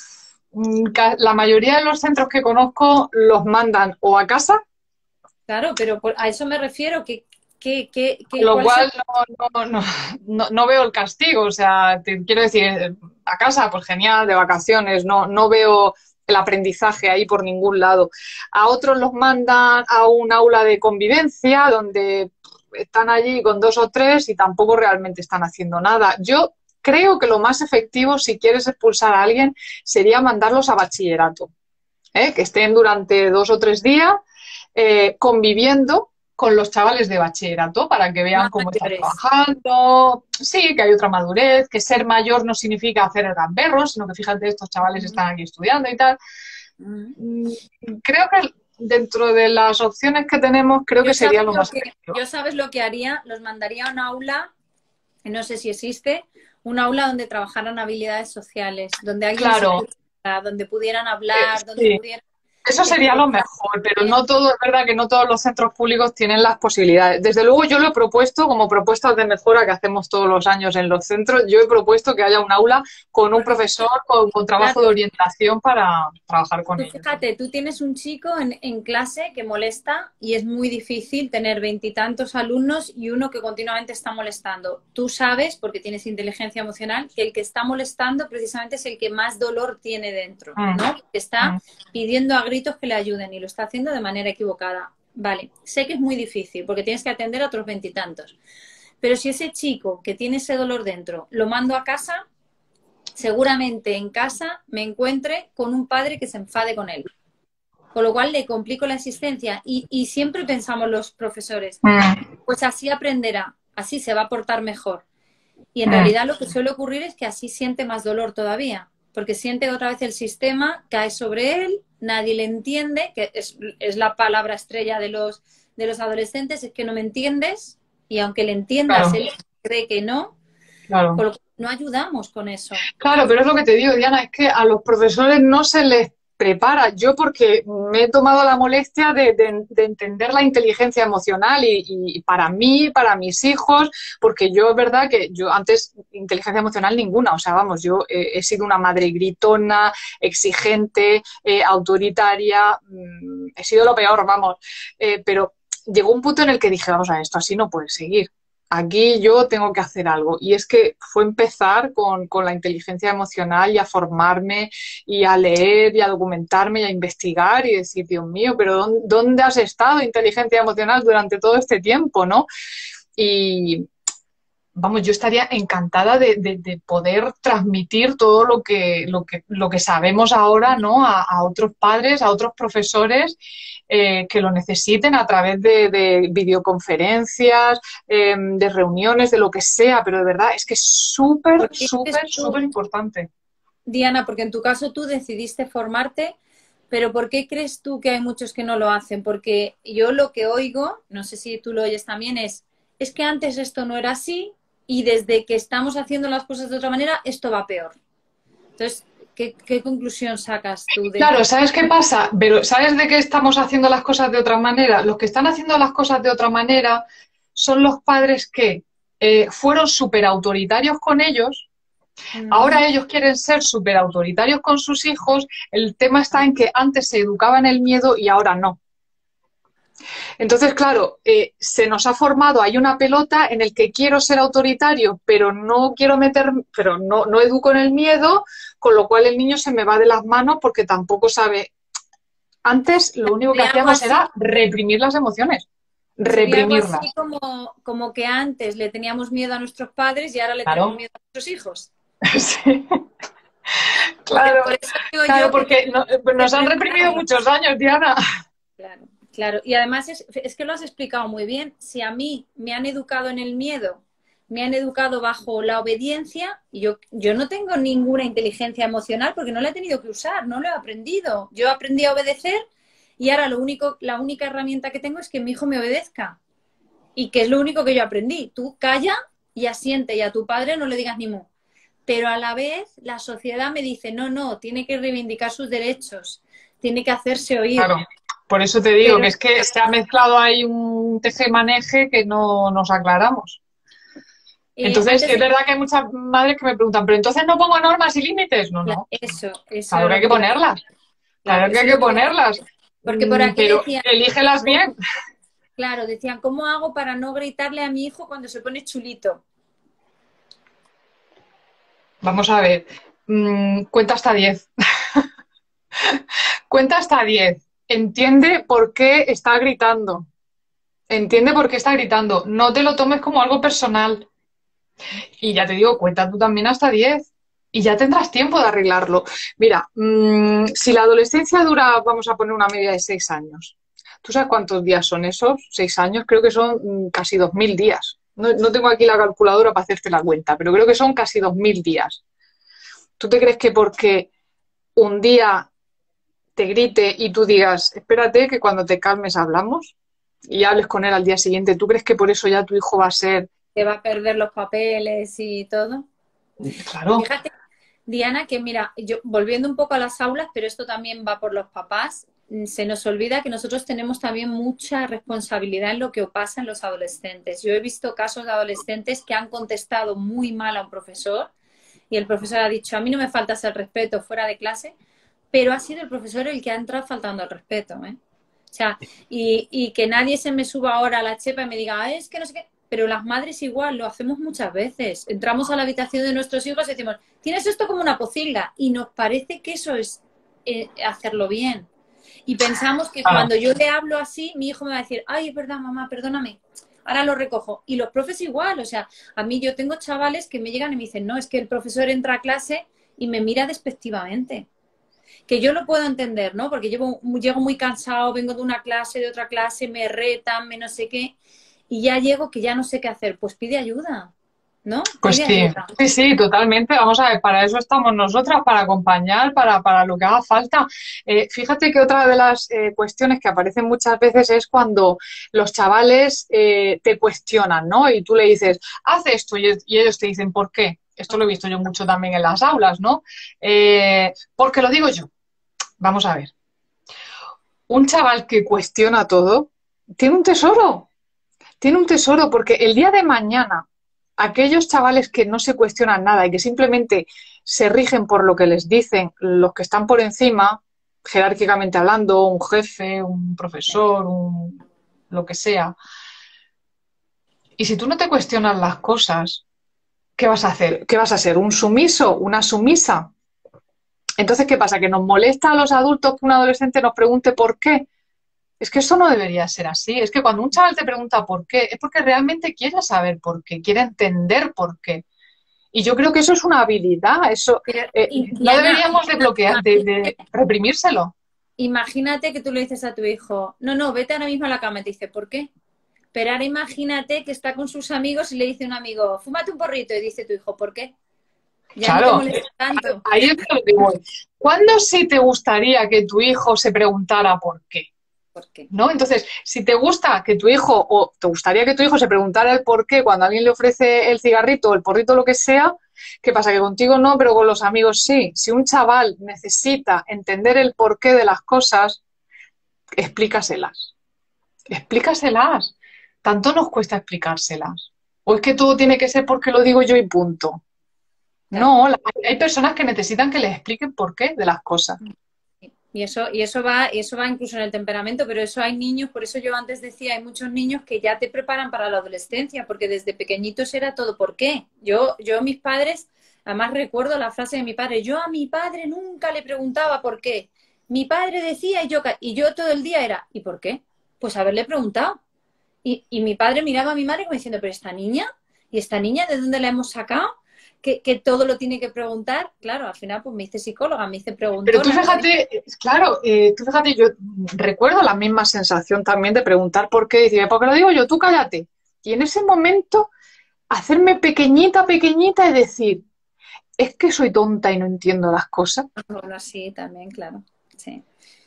mm, ca- la mayoría de los centros que conozco los mandan o a casa, Claro, pero por- a eso me refiero. ¿Qué, qué, qué, con qué- lo cuál es el... cual no, no, no, no, no veo el castigo. O sea, te quiero decir, eh, a casa, pues genial, de vacaciones, no, no veo el aprendizaje ahí por ningún lado. A otros los mandan a un aula de convivencia donde están allí con dos o tres y tampoco realmente están haciendo nada. Yo creo que lo más efectivo, si quieres expulsar a alguien, sería mandarlos a bachillerato, ¿eh? Que estén durante dos o tres días eh, conviviendo con los chavales de bachillerato para que vean Más cómo están mayores? trabajando. Sí, que hay otra madurez, que ser mayor no significa hacer el gamberro, sino que fíjate, estos chavales Mm, están aquí estudiando y tal. mm. Mm, Creo que dentro de las opciones que tenemos, creo Yo que sería sabes lo lo más que, efectivo. yo sabes lo que haría, los mandaría a un aula, no sé si existe, un aula donde trabajaran habilidades sociales, donde alguien les Claro, escuchara, donde pudieran eh, hablar, donde sí. pudieran Eso sería lo expresar mejor, pero bien. no todo, es verdad que no todos los centros públicos tienen las posibilidades. Desde luego yo lo he propuesto como propuestas de mejora que hacemos todos los años en los centros. Yo he propuesto que haya un aula con un Porque, profesor con, con trabajo de claro, orientación para trabajar con tú ellos. fíjate, tú tienes un chico en, en clase que molesta y es muy difícil tener veintitantos alumnos y uno que continuamente está molestando. Tú sabes, porque tienes inteligencia emocional, que el que está molestando precisamente es el que más dolor tiene dentro, Mm, ¿no? Que está mm, pidiendo a gritos que le ayuden y lo está haciendo de manera equivocada. Vale, sé que es muy difícil porque tienes que atender a otros veintitantos. Pero si ese chico que tiene ese dolor dentro lo mando a casa, seguramente en casa me encuentre con un padre que se enfade con él. Con lo cual le complico la existencia. Y, y siempre pensamos los profesores, mm, pues así aprenderá, así se va a portar mejor. Y en mm. realidad lo que suele ocurrir es que así siente más dolor todavía, porque siente que otra vez el sistema cae sobre él, nadie le entiende, que es, es la palabra estrella de los, de los adolescentes, es que no me entiendes, y aunque le entiendas, Claro, él cree que no, con claro. lo cual no ayudamos con eso. Claro, pero es lo que te digo, Diana, es que a los profesores no se les prepara. Yo porque me he tomado la molestia de, de- de entender la inteligencia emocional y, y para mí, para mis hijos, porque yo es verdad que yo antes inteligencia emocional ninguna, o sea, vamos, yo eh, he sido una madre gritona, exigente, eh, autoritaria, mm, he sido lo peor, vamos. Eh, pero llegó un punto en el que dije, vamos a esto así no puede seguir. Aquí yo tengo que hacer algo. Y es que fue empezar con, con la inteligencia emocional y a formarme y a leer y a documentarme y a investigar y decir, Dios mío, pero ¿dónde, dónde has estado, inteligencia emocional, durante todo este tiempo, ¿no? Y, vamos, yo estaría encantada de, de, de poder transmitir todo lo que, lo que, lo que sabemos ahora, ¿no? A, a otros padres, a otros profesores eh, que lo necesiten a través de, de videoconferencias, eh, de reuniones, de lo que sea, pero de verdad es que es súper, ¿Por qué crees súper, súper tú, importante. Diana? Porque en tu caso tú decidiste formarte, pero ¿por qué crees tú que hay muchos que no lo hacen? Porque yo lo que oigo, no sé si tú lo oyes también, es, es que antes esto no era así y desde que estamos haciendo las cosas de otra manera, esto va peor. Entonces, ¿Qué, qué conclusión sacas tú de...? Claro, ¿sabes qué pasa? Pero ¿sabes de qué estamos haciendo las cosas de otra manera? Los que están haciendo las cosas de otra manera son los padres que eh, fueron súper autoritarios con ellos. Mm. Ahora ellos quieren ser súper autoritarios con sus hijos. El tema está en que antes se educaba en el miedo y ahora no. Entonces, claro, eh, se nos ha formado, hay una pelota en el que quiero ser autoritario, pero no quiero meter, pero no, no educo en el miedo, con lo cual el niño se me va de las manos porque tampoco sabe. Antes lo único que Sería algo hacíamos así, era reprimir las emociones, sería algo reprimirlas. así como, como que antes le teníamos miedo a nuestros padres y ahora le tenemos Claro, miedo a nuestros hijos. sí, Por, claro, por eso digo claro, yo que porque no- nos han reprimido prepararnos. muchos años, Diana. Claro, claro. Y además es, es que lo has explicado muy bien. Si a mí me han educado en el miedo, me han educado bajo la obediencia, y yo, yo no tengo ninguna inteligencia emocional porque no la he tenido que usar, no lo he aprendido. Yo aprendí a obedecer y ahora lo único, la única herramienta que tengo es que mi hijo me obedezca. Y que es lo único que yo aprendí. Tú calla y asiente, y a tu padre no le digas ni mu. Pero a la vez la sociedad me dice, no, no, tiene que reivindicar sus derechos, tiene que hacerse oír. Claro, por eso te digo Pero que es que se ha mezclado ahí un teje-maneje que no nos aclaramos. eh, Entonces, antes es de... verdad que hay muchas madres que me preguntan, ¿pero entonces no pongo normas y límites? No, no, Eso, eso claro es que lo hay que que te iba a decir. ponerlas, Claro, claro que eso hay es que lo que te iba a ponerlas, decir. Porque por Mm, aquí pero decían, elígelas ¿cómo? bien. Claro, decían, ¿cómo hago para no gritarle a mi hijo cuando se pone chulito? Vamos a ver, mm, cuenta hasta diez. Cuenta hasta diez. Entiende por qué está gritando. Entiende por qué está gritando. No te lo tomes como algo personal. Y ya te digo, cuenta tú también hasta diez. Y ya tendrás tiempo de arreglarlo. Mira, mmm, si la adolescencia dura, vamos a poner una media de seis años. ¿Tú sabes cuántos días son esos? Seis años, creo que son mm, casi dos mil días. No, no tengo aquí la calculadora para hacerte la cuenta, pero creo que son casi dos mil días. ¿Tú te crees que porque un día te grite y tú digas, espérate que cuando te calmes hablamos y hables con él al día siguiente, ¿tú crees que por eso ya tu hijo va a ser... Que va a perder los papeles y todo. Claro, Fíjate, Diana, que mira, yo volviendo un poco a las aulas, pero esto también va por los papás, se nos olvida que nosotros tenemos también mucha responsabilidad en lo que pasa en los adolescentes. Yo he visto casos de adolescentes que han contestado muy mal a un profesor y el profesor ha dicho, a mí no me faltas el respeto fuera de clase, pero ha sido el profesor el que ha entrado faltando el respeto, ¿eh? O sea, y, y que nadie se me suba ahora a la chepa y me diga, "Ah, es que no sé qué", pero las madres igual, lo hacemos muchas veces. Entramos a la habitación de nuestros hijos y decimos, tienes esto como una pocilga, y nos parece que eso es eh, hacerlo bien. Y pensamos que claro. cuando yo le hablo así, mi hijo me va a decir, ay, es verdad, mamá, perdóname, ahora lo recojo. Y los profes igual, o sea, a mí yo tengo chavales que me llegan y me dicen, no, es que el profesor entra a clase y me mira despectivamente. Que yo lo puedo entender, ¿no? Porque llevo, llego muy cansado, vengo de una clase, de otra clase, me retan, me no sé qué, y ya llego que ya no sé qué hacer. Pues pide ayuda, ¿no? Pues Pide sí, ayuda. sí, sí, totalmente. Vamos a ver, para eso estamos nosotras, para acompañar, para, para lo que haga falta. Eh, fíjate que otra de las eh, cuestiones que aparecen muchas veces es cuando los chavales eh, te cuestionan, ¿no? Y tú le dices, haz esto, y, y ellos te dicen, ¿por qué? Esto lo he visto yo mucho también en las aulas, ¿no? Eh, porque lo digo yo. Vamos a ver. Un chaval que cuestiona todo tiene un tesoro. Tiene un tesoro porque el día de mañana aquellos chavales que no se cuestionan nada y que simplemente se rigen por lo que les dicen los que están por encima, jerárquicamente hablando, un jefe, un profesor, un, lo que sea. Y si tú no te cuestionas las cosas, ¿qué vas a hacer? ¿Qué vas a ser? ¿Un sumiso? ¿Una sumisa? Entonces, ¿qué pasa? ¿Que nos molesta a los adultos que un adolescente nos pregunte por qué? Es que eso no debería ser así. Es que cuando un chaval te pregunta por qué, es porque realmente quiere saber por qué, quiere entender por qué. Y yo creo que eso es una habilidad. Eso Pero, eh, y, no Diana, deberíamos de bloquear, de, de imagínate, reprimírselo. imagínate que tú le dices a tu hijo, no, no, vete ahora mismo a la cama. Y te dice, ¿por qué? Pero ahora imagínate que está con sus amigos y le dice un amigo, fúmate un porrito. Y dice tu hijo, ¿por qué? Ya no te Claro, molesta tanto. ahí es lo que voy. ¿Cuándo sí te gustaría que tu hijo se preguntara por qué? ¿Por qué? ¿no? Entonces, si te gusta que tu hijo, o te gustaría que tu hijo se preguntara el por qué cuando alguien le ofrece el cigarrito o el porrito o lo que sea, ¿qué pasa? Que contigo no, pero con los amigos sí. Si un chaval necesita entender el porqué de las cosas, explícaselas. Explícaselas. Tanto nos cuesta explicárselas. O es que todo tiene que ser porque lo digo yo y punto. Claro. No, la- hay personas que necesitan que les expliquen por qué de las cosas. Y eso, y eso va, y eso va incluso en el temperamento, pero eso hay niños, por eso yo antes decía, hay muchos niños que ya te preparan para la adolescencia, porque desde pequeñitos era todo por qué. Yo, yo mis padres, además recuerdo la frase de mi padre, yo a mi padre nunca le preguntaba por qué. Mi padre decía y yo, y yo todo el día era, ¿y por qué? Pues haberle preguntado. Y, y mi padre miraba a mi madre como diciendo, pero esta niña, ¿y esta niña de dónde la hemos sacado? Que, que todo lo tiene que preguntar. Claro, al final pues me hice psicóloga, me hice Pero tú preguntona, ¿no? fíjate, claro, eh, tú fíjate, yo recuerdo la misma sensación también de preguntar por qué, y decir, ¿por qué lo digo yo? Tú cállate. Y en ese momento, hacerme pequeñita, pequeñita y decir, es que soy tonta y no entiendo las cosas. Bueno, sí, también, claro. Sí.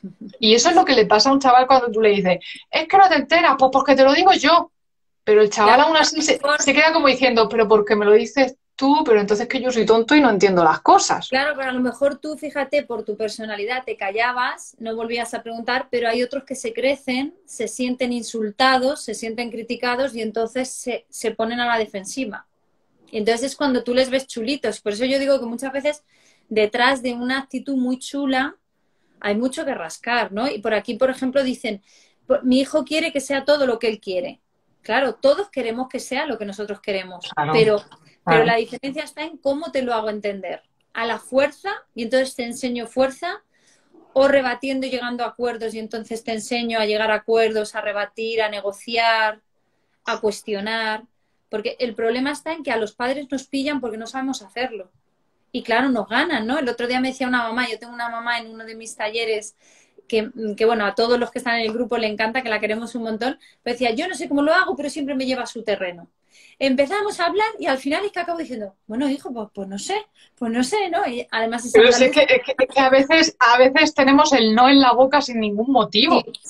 Y eso es lo que le pasa a un chaval cuando tú le dices, es que no te enteras, pues porque te lo digo yo. Pero el chaval Claro, aún a así lo se, mejor- se queda como diciendo, pero porque me lo dices tú, pero entonces que yo soy tonto y no entiendo las cosas. claro, pero a lo mejor tú, fíjate, por tu personalidad te callabas, no volvías a preguntar, pero hay otros que se crecen, se sienten insultados, se sienten criticados y entonces se, se ponen a la defensiva. Y entonces es cuando tú les ves chulitos. Por eso yo digo que muchas veces detrás de una actitud muy chula hay mucho que rascar, ¿no? Y por aquí, por ejemplo, dicen, mi hijo quiere que sea todo lo que él quiere. Claro, todos queremos que sea lo que nosotros queremos, Claro, pero, pero claro. la diferencia está en cómo te lo hago entender. A la fuerza, y entonces te enseño fuerza, o rebatiendo y llegando a acuerdos, y entonces te enseño a llegar a acuerdos, a rebatir, a negociar, a cuestionar. Porque el problema está en que a los padres nos pillan porque no sabemos hacerlo. Y claro, nos ganan, ¿no? El otro día me decía una mamá, yo tengo una mamá en uno de mis talleres que, que, bueno, a todos los que están en el grupo le encanta, que la queremos un montón, pero decía, yo no sé cómo lo hago, pero siempre me lleva a su terreno. Empezamos a hablar y al final es que acabo diciendo, bueno, hijo, pues, pues no sé, pues no sé, ¿no? Y además es Pero sí es andaluz. que, es que, es que a veces, a veces tenemos el no en la boca sin ningún Sí, motivo.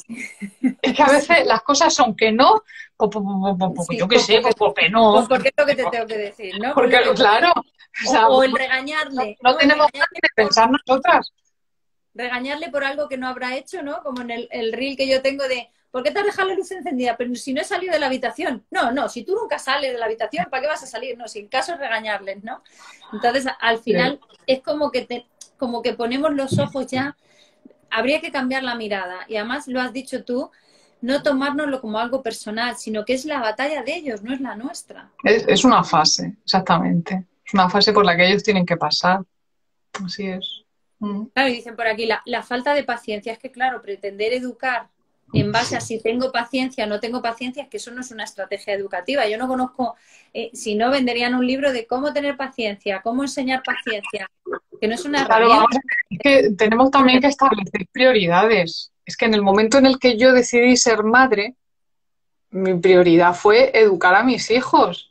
Es que a veces las cosas son que no, pues, pues, pues, pues, pues, sí, yo qué pues sé, porque, pues, pues que pues no. porque es lo que te tengo que decir, ¿no? Pues Porque, lo que te- claro, o o, sea, o el no, regañarle, no ¿no? El tenemos ganas regañarle de por, pensar nosotras. regañarle por algo que no habrá hecho, ¿no? Como en el, el reel que yo tengo de, ¿por qué te has dejado la luz encendida? Pero si no he salido de la habitación. No, no, si tú nunca sales de la habitación, ¿para qué vas a salir? No, si el caso es regañarles, ¿no? Entonces, al final, es como que, te, como que ponemos los ojos ya, habría que cambiar la mirada. Y además, lo has dicho tú, no tomárnoslo como algo personal, sino que es la batalla de ellos, no es la nuestra. Es, es una fase, exactamente. Es una fase por la que ellos tienen que pasar. Así es. Mm. Claro, y dicen por aquí, la, la falta de paciencia es que, claro, pretender educar en base a si tengo paciencia o no tengo paciencia, es que eso no es una estrategia educativa. Yo no conozco, eh, si no, venderían un libro de cómo tener paciencia, cómo enseñar paciencia, que no es una Claro, vamos herramienta. a ver, es que tenemos también que establecer prioridades. Es que en el momento en el que yo decidí ser madre, mi prioridad fue educar a mis hijos.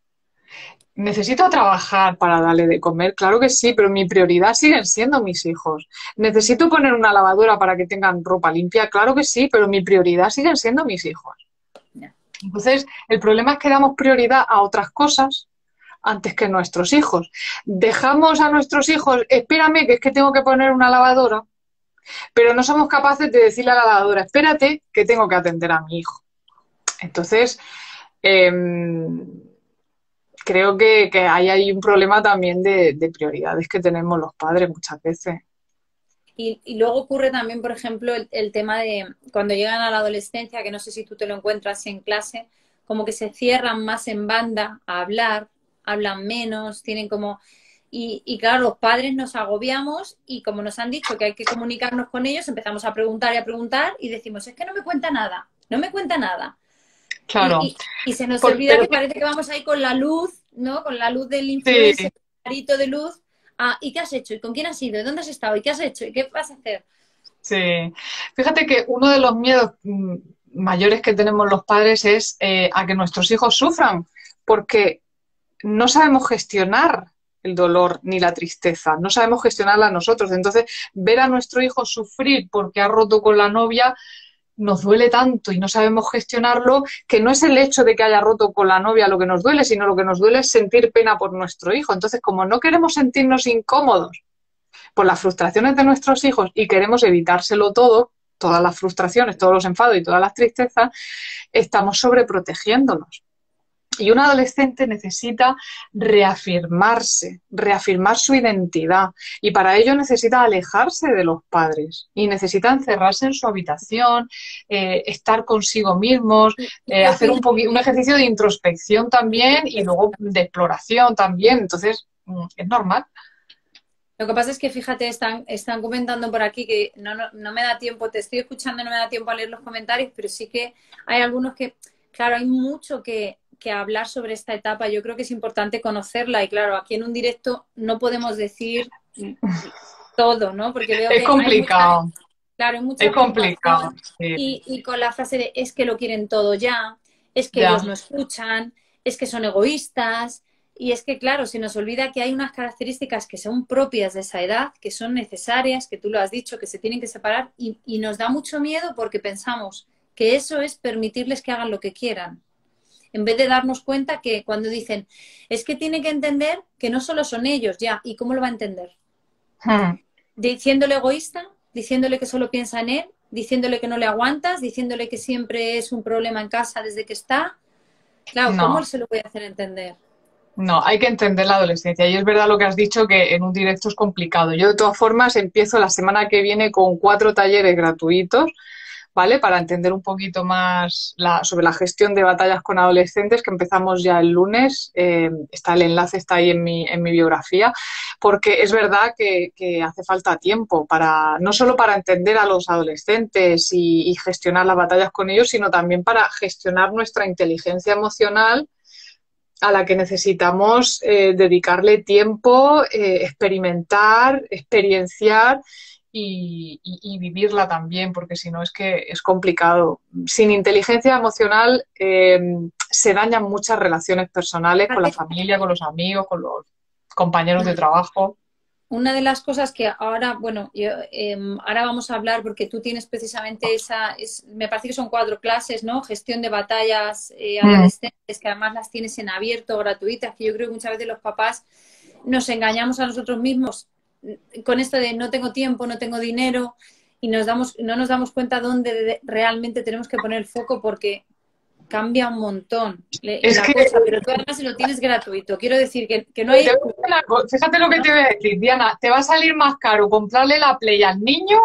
Necesito trabajar para darle de comer, claro que sí, pero mi prioridad siguen siendo mis hijos. Necesito poner una lavadora para que tengan ropa limpia, claro que sí, pero mi prioridad siguen siendo mis hijos. Entonces, el problema es que damos prioridad a otras cosas antes que nuestros hijos. Dejamos a nuestros hijos, espérame, que es que tengo que poner una lavadora, pero no somos capaces de decirle a la lavadora, espérate, que tengo que atender a mi hijo. Entonces, eh, creo que, que hay ahí un problema también de, de prioridades que tenemos los padres muchas veces. Y, y luego ocurre también, por ejemplo, el, el tema de cuando llegan a la adolescencia, que no sé si tú te lo encuentras en clase, como que se cierran más en banda a hablar, hablan menos, tienen como... Y, y claro, los padres nos agobiamos y como nos han dicho que hay que comunicarnos con ellos, empezamos a preguntar y a preguntar y decimos, es que no me cuenta nada, no me cuenta nada. Claro. Y, y, y se nos Por, olvida pero, que parece que vamos ahí con la luz, ¿no? Con la luz del sí. influencer, el carito de luz. Ah, ¿y qué has hecho? ¿Y con quién has ido? ¿Y dónde has estado? ¿Y qué has hecho? ¿Y qué vas a hacer? Sí. Fíjate que uno de los miedos mm, mayores que tenemos los padres es eh, a que nuestros hijos sufran, porque no sabemos gestionar el dolor ni la tristeza, no sabemos gestionarla nosotros. Entonces, ver a nuestro hijo sufrir porque ha roto con la novia nos duele tanto y no sabemos gestionarlo, que no es el hecho de que haya roto con la novia lo que nos duele, sino lo que nos duele es sentir pena por nuestro hijo. Entonces, como no queremos sentirnos incómodos por las frustraciones de nuestros hijos y queremos evitárselo todo, todas las frustraciones, todos los enfados y todas las tristezas, estamos sobreprotegiéndolos. Y un adolescente necesita reafirmarse, reafirmar su identidad. Y para ello necesita alejarse de los padres. Y necesita encerrarse en su habitación, eh, estar consigo mismos, eh, hacer un, un ejercicio de introspección también y luego de exploración también. Entonces, es normal. Lo que pasa es que, fíjate, están, están comentando por aquí que no, no, no me da tiempo, te estoy escuchando y no me da tiempo a leer los comentarios, pero sí que hay algunos que, claro, hay mucho que... que hablar sobre esta etapa. Yo creo que es importante conocerla y claro, aquí en un directo no podemos decir todo, ¿no? Porque veo es que complicado. Hay mucha, claro, hay mucha es complicado. Sí. Y, y con la frase de es que lo quieren todo ya, es que ya. ellos no escuchan, es que son egoístas y es que, claro, se nos olvida que hay unas características que son propias de esa edad, que son necesarias, que tú lo has dicho, que se tienen que separar y, y nos da mucho miedo porque pensamos que eso es permitirles que hagan lo que quieran. En vez de darnos cuenta que cuando dicen, es que tiene que entender que no solo son ellos, ya, ¿y cómo lo va a entender? Hmm. Diciéndole egoísta, diciéndole que solo piensa en él, diciéndole que no le aguantas, diciéndole que siempre es un problema en casa desde que está. Claro, no. ¿cómo se lo voy a hacer entender? No, hay que entender la adolescencia y es verdad lo que has dicho, que en un directo es complicado. Yo de todas formas empiezo la semana que viene con cuatro talleres gratuitos, ¿vale? Para entender un poquito más la, sobre la gestión de batallas con adolescentes, que empezamos ya el lunes. Eh, está el enlace, está ahí en mi, en mi biografía, porque es verdad que, que hace falta tiempo, para no solo para entender a los adolescentes y, y gestionar las batallas con ellos, sino también para gestionar nuestra inteligencia emocional, a la que necesitamos eh, dedicarle tiempo, eh, experimentar, experienciar y, y, y vivirla también, porque si no es que es complicado. Sin inteligencia emocional eh, se dañan muchas relaciones personales con la familia, con los amigos, con los compañeros de trabajo. Una de las cosas que ahora, bueno, yo, eh, ahora vamos a hablar, porque tú tienes precisamente esa, es, me parece que son cuatro clases, ¿no? Gestión de batallas eh, adolescentes, que además las tienes en abierto, gratuitas, que yo creo que muchas veces los papás nos engañamos a nosotros mismos con esto de no tengo tiempo, no tengo dinero, y nos damos, no nos damos cuenta dónde realmente tenemos que poner el foco, porque cambia un montón es la que, cosa, pero tú además lo tienes gratuito. Quiero decir que, que no hay... Fíjate lo que te voy a decir, Diana, te va a salir más caro comprarle la Play al niño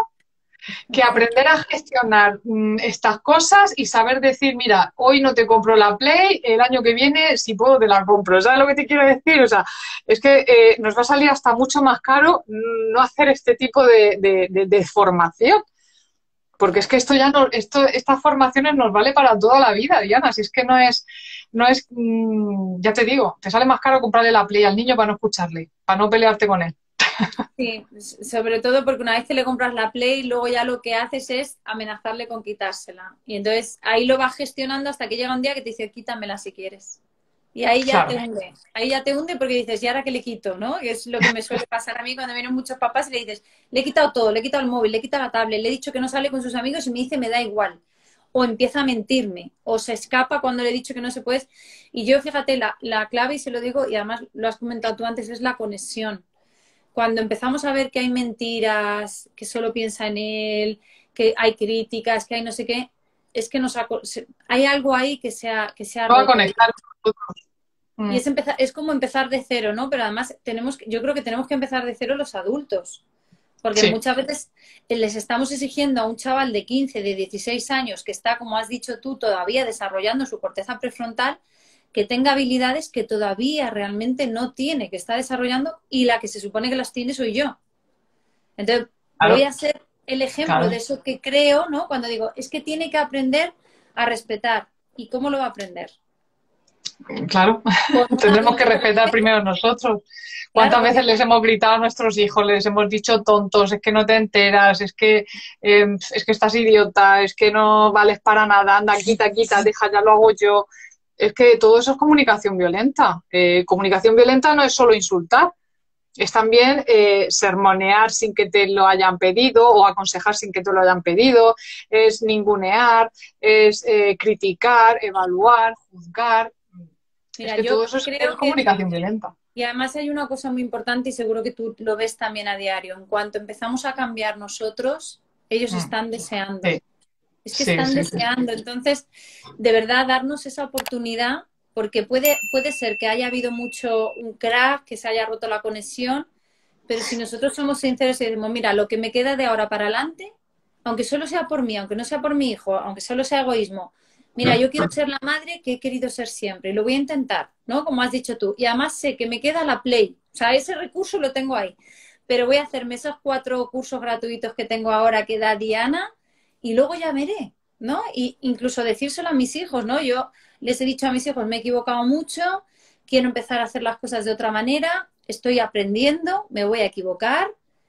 que aprender a gestionar mmm, estas cosas y saber decir, mira, hoy no te compro la Play, el año que viene, si puedo, te la compro. ¿Sabes lo que te quiero decir? O sea, es que eh, nos va a salir hasta mucho más caro no hacer este tipo de, de, de, de formación. Porque es que esto ya no, esto, estas formaciones nos vale para toda la vida, Diana. Si es que no es, no es, mmm, ya te digo, te sale más caro comprarle la Play al niño para no escucharle, para no pelearte con él. Sí, sobre todo porque una vez que le compras la Play, luego ya lo que haces es amenazarle con quitársela. Y entonces ahí lo vas gestionando hasta que llega un día que te dice, quítamela si quieres. Y ahí ya claro. te hunde. Ahí ya te hunde porque dices, ¿y ahora qué le quito? ¿No? Que es lo que me suele pasar a mí cuando vienen muchos papás y le dices, le he quitado todo, le he quitado el móvil, le he quitado la tablet, le he dicho que no sale con sus amigos y me dice, me da igual. O empieza a mentirme, o se escapa cuando le he dicho que no se puede. Y yo, fíjate, la, la clave, y se lo digo, y además lo has comentado tú antes, es la conexión. Cuando empezamos a ver que hay mentiras, que solo piensa en él, que hay críticas, que hay no sé qué, es que nos ha, hay algo ahí que se ha, que se ha roto. Va a conectar con nosotros. Y es, empezar, es como empezar de cero, ¿no? Pero además tenemos, yo creo que tenemos que empezar de cero los adultos. Porque sí. muchas veces les estamos exigiendo a un chaval de quince, de dieciséis años, que está, como has dicho tú, todavía desarrollando su corteza prefrontal, que tenga habilidades que todavía realmente no tiene, que está desarrollando, y la que se supone que las tiene soy yo. Entonces, claro. voy a ser el ejemplo claro. de eso que creo, ¿no? Cuando digo, es que tiene que aprender a respetar. ¿Y cómo lo va a aprender? Claro, tendremos que respetar primero nosotros. ¿Cuántas claro, veces les hemos gritado a nuestros hijos, les hemos dicho tontos, es que no te enteras, es que, eh, es que estás idiota, es que no vales para nada, anda, quita, quita, deja, ya lo hago yo? Es que todo eso es comunicación violenta. Eh, comunicación violenta no es solo insultar. es también eh, sermonear sin que te lo hayan pedido o aconsejar sin que te lo hayan pedido, es ningunear, es eh, criticar, evaluar, juzgar. Mira, Es que yo todo eso es, es creo que, comunicación violenta. y además hay una cosa muy importante y seguro que tú lo ves también a diario. En cuanto empezamos a cambiar nosotros, ellos Mm, están deseando. sí, Es que sí, están sí, sí. deseando. Entonces, de verdad, darnos esa oportunidad, porque puede, puede ser que haya habido mucho un crack, que se haya roto la conexión, pero si nosotros somos sinceros y decimos, mira, lo que me queda de ahora para adelante, aunque solo sea por mí, aunque no sea por mi hijo, aunque solo sea egoísmo, mira, yo quiero ser la madre que he querido ser siempre y lo voy a intentar, ¿no? Como has dicho tú. Y además sé que me queda la Play, o sea, ese recurso lo tengo ahí, pero voy a hacerme esos cuatro cursos gratuitos que tengo ahora que da Diana y luego ya veré, ¿no? Y incluso decírselo a mis hijos, ¿no? Yo les he dicho a mis hijos, me he equivocado mucho, quiero empezar a hacer las cosas de otra manera, estoy aprendiendo, me voy a equivocar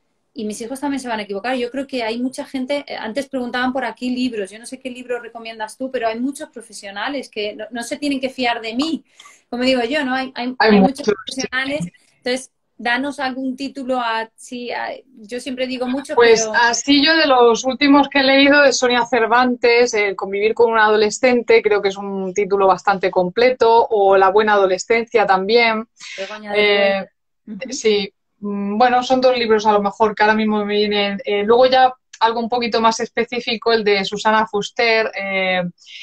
y mis hijos también se van a equivocar. Yo creo que hay mucha gente, eh, antes preguntaban por aquí libros, yo no sé qué libro recomiendas tú, pero hay muchos profesionales que no, no se tienen que fiar de mí, como digo yo, ¿no? Hay, hay, Hay hay muchos muchos, sí. profesionales, entonces danos algún título a, sí, a, yo siempre digo mucho, Pues pero... así yo de los últimos que he leído de Sonia Cervantes, el Convivir con un adolescente, creo que es un título bastante completo, o La buena adolescencia también. Begoña del Buen. Eh, Uh-huh. sí, mm, bueno, son dos libros a lo mejor que ahora mismo me vienen. Eh, luego ya algo un poquito más específico, el de Susana Fuster, eh,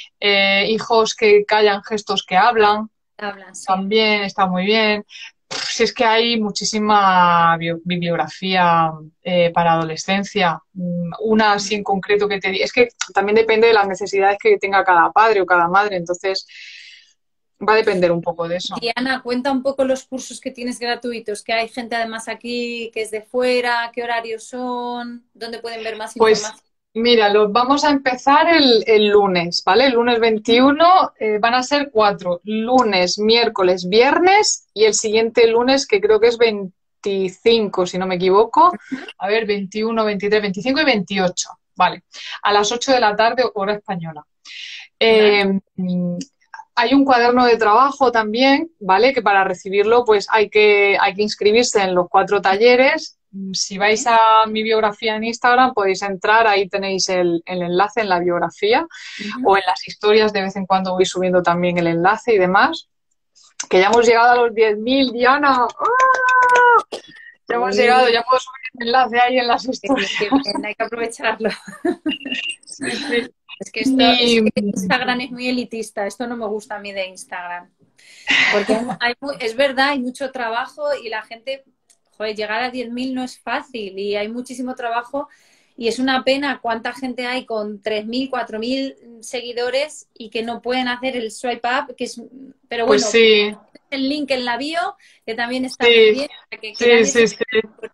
eh, Hijos que callan, gestos que hablan, Hablan, sí. también está muy bien. Si es que hay muchísima bio- bibliografía eh, para adolescencia. Mm, Una así en concreto que te di- es que también depende de las necesidades que tenga cada padre o cada madre, entonces va a depender un poco de eso. Diana, cuenta un poco los cursos que tienes gratuitos, que hay gente además aquí que es de fuera, qué horarios son, dónde pueden ver más Pues información. mira, los vamos a empezar el, el lunes, ¿vale? El lunes veintiuno eh, van a ser cuatro, lunes, miércoles, viernes y el siguiente lunes que creo que es veinticinco, si no me equivoco. A ver, veintiuno, veintitrés, veinticinco y veintiocho, ¿vale? A las ocho de la tarde, hora española. Vale. Eh, Hay un cuaderno de trabajo también, ¿vale? Que para recibirlo, pues hay que, hay que inscribirse en los cuatro talleres. Si vais Sí. a mi biografía en Instagram, podéis entrar, ahí tenéis el, el enlace en la biografía o Uh-huh. en las historias, de vez en cuando voy subiendo también el enlace y demás. Que ya hemos llegado a los diez mil, Diana. ¡Ah! Ya hemos llegado, Sí, ya puedo subir el enlace ahí en las qué historias. bien, qué bien, hay que aprovecharlo. Sí, sí. Es que esto, es Y, que Instagram es muy elitista, esto no me gusta a mí de Instagram. Porque hay, hay mu- es verdad, hay mucho trabajo y la gente, joder, llegar a diez mil no es fácil y hay muchísimo trabajo y es una pena cuánta gente hay con tres mil cuatro mil seguidores y que no pueden hacer el swipe up, que es, pero pues bueno, sí, el link en la bio, que también está muy sí, bien, para que, que sí, nadie se... sí, sí.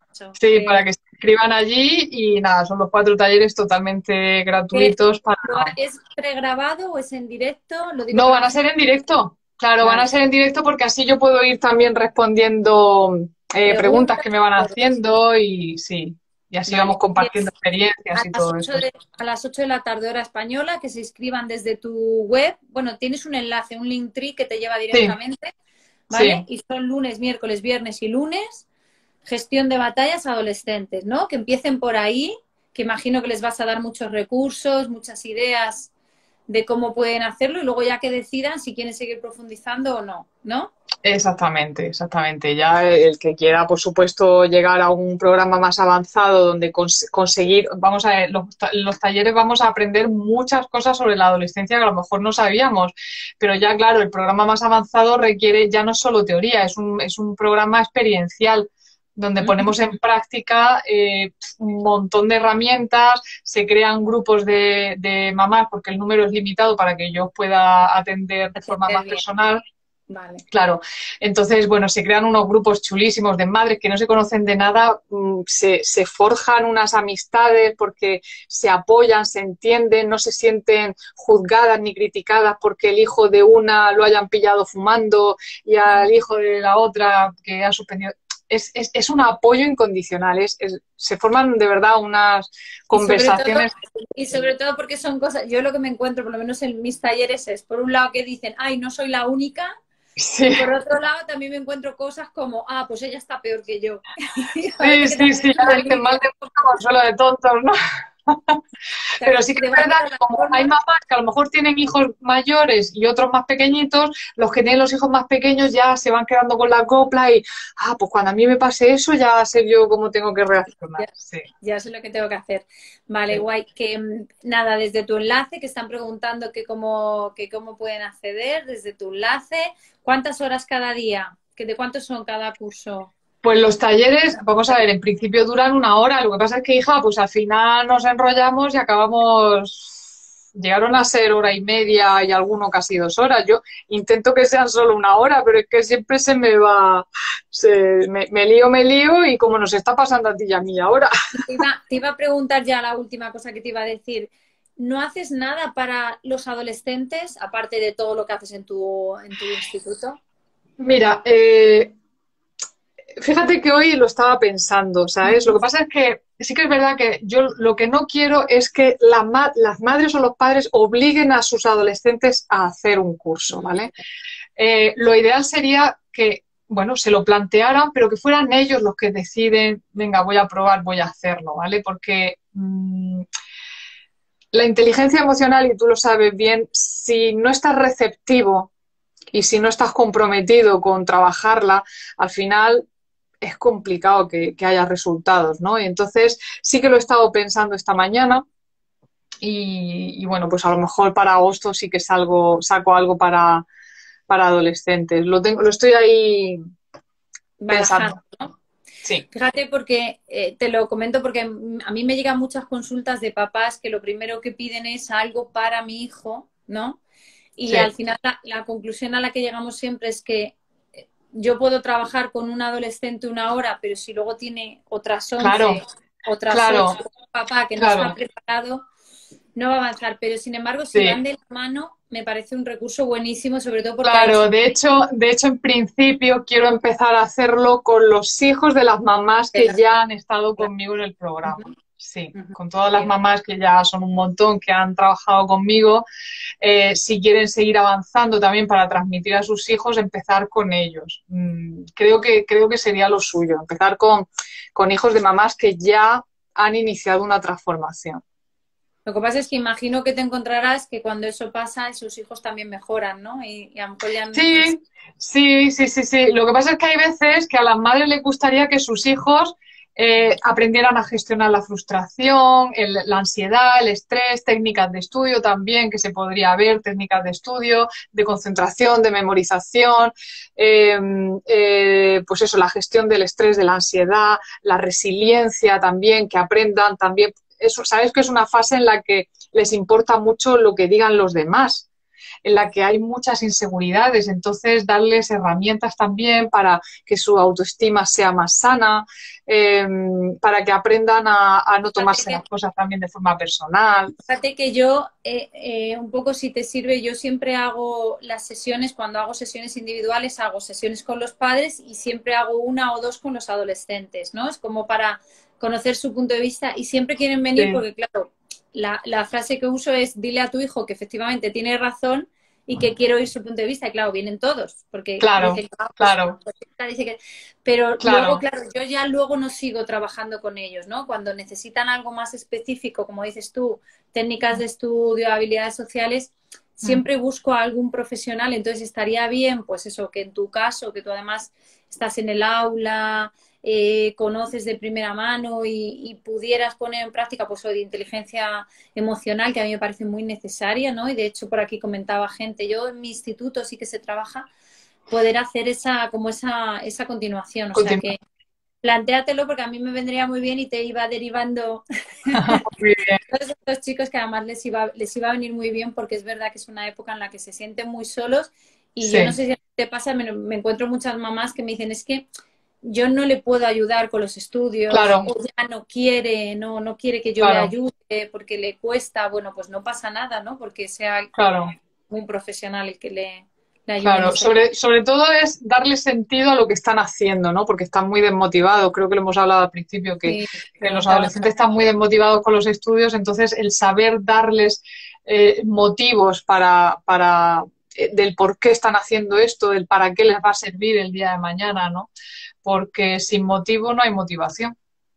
Sí, para que se inscriban allí y nada, son los cuatro talleres totalmente que- gratuitos para... ¿Es pregrabado o es en directo? Lo digo No, para van no a sé. ser en directo. Claro, van a Vale. ser en directo porque así yo puedo ir también respondiendo eh, preguntas Preguntas que me van y todo. haciendo y sí, y así vamos Vale. Y compartiendo es experiencias a y las todo ocho eso. de, a las ocho de la tarde, hora española, que se inscriban desde tu web. Bueno, tienes un enlace, un link tree que te lleva Sí, directamente, ¿vale? sí. Y son lunes, miércoles, viernes y lunes. Gestión de batallas adolescentes, ¿no? Que empiecen por ahí, que imagino que les vas a dar muchos recursos, muchas ideas de cómo pueden hacerlo y luego ya que decidan si quieren seguir profundizando o no, ¿no? Exactamente, exactamente. Ya el que quiera, por supuesto, llegar a un programa más avanzado donde cons- conseguir, vamos a ver, los, ta- los talleres vamos a aprender muchas cosas sobre la adolescencia que a lo mejor no sabíamos, pero ya claro, el programa más avanzado requiere ya no solo teoría, es un, es un programa experiencial donde Ujú. ponemos en práctica eh, un montón de herramientas, se crean grupos de, de mamás porque el número es limitado para que yo pueda atender de forma Atender más bien, personal. vale. Claro, entonces, bueno, se crean unos grupos chulísimos de madres que no se conocen de nada, mm, se, se forjan unas amistades porque se apoyan, se entienden, no se sienten juzgadas ni criticadas porque el hijo de una lo hayan pillado fumando y al hijo de la otra que ha suspendido. Es, es, es un apoyo incondicional, es, es- se forman de verdad unas Y sobre todo, conversaciones. y sobre todo porque son cosas, yo lo que me encuentro, por lo menos en mis talleres, es por un lado que dicen, ay, no soy la única, Sí, Y por otro lado también me encuentro cosas como, ah, pues ella está peor que yo. sí, sí, sí, ya dicen mal de mucho consuelo de tontos, ¿no? O sea, Pero que sí que de es verdad todas que las como hay formas, mamás que a lo mejor tienen hijos mayores y otros más pequeñitos, los que tienen los hijos más pequeños ya se van quedando con la copla y, ah, pues cuando a mí me pase eso ya sé yo cómo tengo que reaccionar. ya, Sí, ya sé lo que tengo que hacer. Vale, sí. guay. Que mm, nada, desde tu enlace, que están preguntando que cómo, que cómo pueden acceder, desde tu enlace, ¿cuántas horas cada día? ¿Que ¿De cuántos son cada curso? Pues los talleres, vamos a ver, en principio duran una hora. Lo que pasa es que, hija, pues al final nos enrollamos y acabamos, llegaron a ser hora y media y alguno casi dos horas. Yo intento que sean solo una hora, pero es que siempre se me va, se, me, me lío, me lío y como nos está pasando a ti y a mí ahora. Y te iba, te iba a preguntar ya la última cosa que te iba a decir. ¿No haces nada para los adolescentes, aparte de todo lo que haces en tu, en tu instituto? Mira, eh, fíjate que hoy lo estaba pensando, ¿sabes? Lo que pasa es que sí que es verdad que yo lo que no quiero es que la ma- las madres o los padres obliguen a sus adolescentes a hacer un curso, ¿vale? Eh, lo ideal sería que, bueno, se lo plantearan, pero que fueran ellos los que deciden, venga, voy a probar, voy a hacerlo, ¿vale? Porque mmm, la inteligencia emocional, y tú lo sabes bien, si no estás receptivo y si no estás comprometido con trabajarla, al final es complicado que, que haya resultados, ¿no? Y entonces sí que lo he estado pensando esta mañana y, y, bueno, pues a lo mejor para agosto sí que salgo, saco algo para, para adolescentes. Lo tengo, lo estoy ahí Barajando, pensando. ¿no? Sí, Fíjate porque eh, te lo comento porque a mí me llegan muchas consultas de papás que lo primero que piden es algo para mi hijo, ¿no? Y al sí, final la, la conclusión a la que llegamos siempre es que eh, yo puedo trabajar con un adolescente una hora, pero si luego tiene otras claro, once, otras claro, ocho, papá que no está claro. preparado, no va a avanzar. Pero sin embargo, si van Sí. de la mano, me parece un recurso buenísimo, sobre todo porque hay Claro, chicos. de hecho, de hecho, en principio quiero empezar a hacerlo con los hijos de las mamás De que las- ya han estado conmigo en el programa. Ujú, Sí, ujú. con todas las Bien. mamás que ya son un montón, que han trabajado conmigo, eh, si quieren seguir avanzando también para transmitir a sus hijos, empezar con ellos. Mm, creo que, creo que sería lo suyo, empezar con, con hijos de mamás que ya han iniciado una transformación. Lo que pasa es que imagino que te encontrarás que cuando eso pasa, sus hijos también mejoran, ¿no? Y, y a lo mejor ya no es... Sí, sí, sí, sí, sí. Lo que pasa es que hay veces que a las madres les gustaría que sus hijos eh, aprendieran a gestionar la frustración, el- la ansiedad, el estrés, técnicas de estudio también, que se podría ver, técnicas de estudio, de concentración, de memorización, eh, eh, pues eso, la gestión del estrés, de la ansiedad, la resiliencia también, que aprendan también. Eso, sabes que es una fase en la que les importa mucho lo que digan los demás, en la que hay muchas inseguridades, entonces darles herramientas también para que su autoestima sea más sana, eh, para que aprendan a, a no Fíjate tomarse que, las cosas también de forma personal. fíjate que yo, eh, eh, un poco si te sirve, yo siempre hago las sesiones, cuando hago sesiones individuales, hago sesiones con los padres y siempre hago una o dos con los adolescentes, ¿no? Es como para conocer su punto de vista y siempre quieren venir Sí, porque, claro, la, la frase que uso es dile a tu hijo que efectivamente tiene razón y que quiero oír su punto de vista. Y claro, vienen todos, porque claro, dicen, ah, pues, claro, pues esta dice que... Pero luego, claro. claro, yo ya luego no sigo trabajando con ellos, ¿no? Cuando necesitan algo más específico, como dices tú, técnicas de estudio, habilidades sociales, Mm. siempre busco a algún profesional. Entonces estaría bien, pues eso, que en tu caso, que tú además estás en el aula, eh, conoces de primera mano y, y, pudieras poner en práctica pues de inteligencia emocional, que a mí me parece muy necesaria, ¿no? Y de hecho por aquí comentaba gente, yo en mi instituto sí que se trabaja poder hacer esa como esa, esa continuación, o sea Continúa. que plantéatelo porque a mí me vendría muy bien y te iba derivando Muy bien. todos estos chicos que además les iba, les iba a venir muy bien porque es verdad que es una época en la que se sienten muy solos y yo no Sí, sé si a ti te pasa, me, me encuentro muchas mamás que me dicen es que yo no le puedo ayudar con los estudios claro, o ya no quiere, no, no quiere que yo le claro, ayude porque le cuesta, bueno, pues no pasa nada, ¿no? Porque sea claro. un profesional el que le, le ayude en Claro, ese... sobre, sobre todo es darle sentido a lo que están haciendo, ¿no? Porque están muy desmotivados. Creo que lo hemos hablado al principio, que, Sí, que tenemos los que avanzar. adolescentes están muy desmotivados con los estudios, entonces el saber darles eh, motivos para, para del por qué están haciendo esto, del para qué les va a servir el día de mañana, ¿no? Porque sin motivo no hay motivación.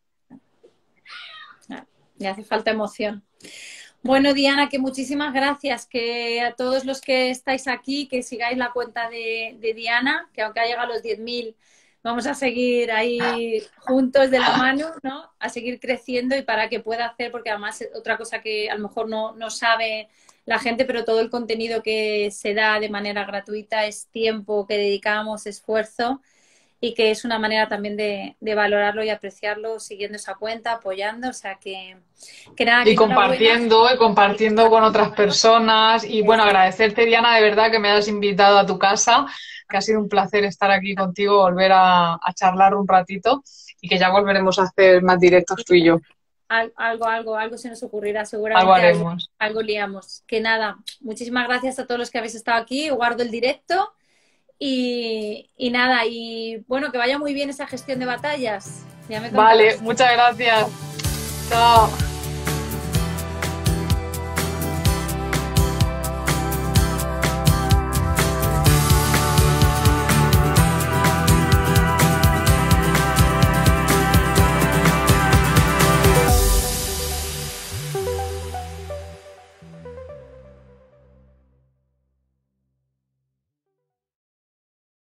Le hace falta emoción. Bueno, Diana, que muchísimas gracias, que a todos los que estáis aquí, que sigáis la cuenta de, de Diana, que aunque ha llegado a los diez mil, vamos a seguir ahí juntos de la mano, ¿no? A seguir creciendo y para que pueda hacer, porque además otra cosa que a lo mejor no, no sabe la gente, pero todo el contenido que se da de manera gratuita es tiempo que dedicamos, esfuerzo, y que es una manera también de, de valorarlo y apreciarlo siguiendo esa cuenta, apoyando, o sea que, que nada, que y compartiendo y compartiendo con otras personas y bueno, agradecerte, Diana, de verdad que me hayas invitado a tu casa, que ha sido un placer estar aquí contigo, volver a, a charlar un ratito y que ya volveremos a hacer más directos tú y yo. Algo, algo, algo se nos ocurrirá seguramente. Algo haremos. Algo, algo liamos. Que nada, muchísimas gracias a todos los que habéis estado aquí, guardo el directo. Y, y nada, y bueno, que vaya muy bien esa gestión de batallas. Ya me vale, muchas gracias. Chao.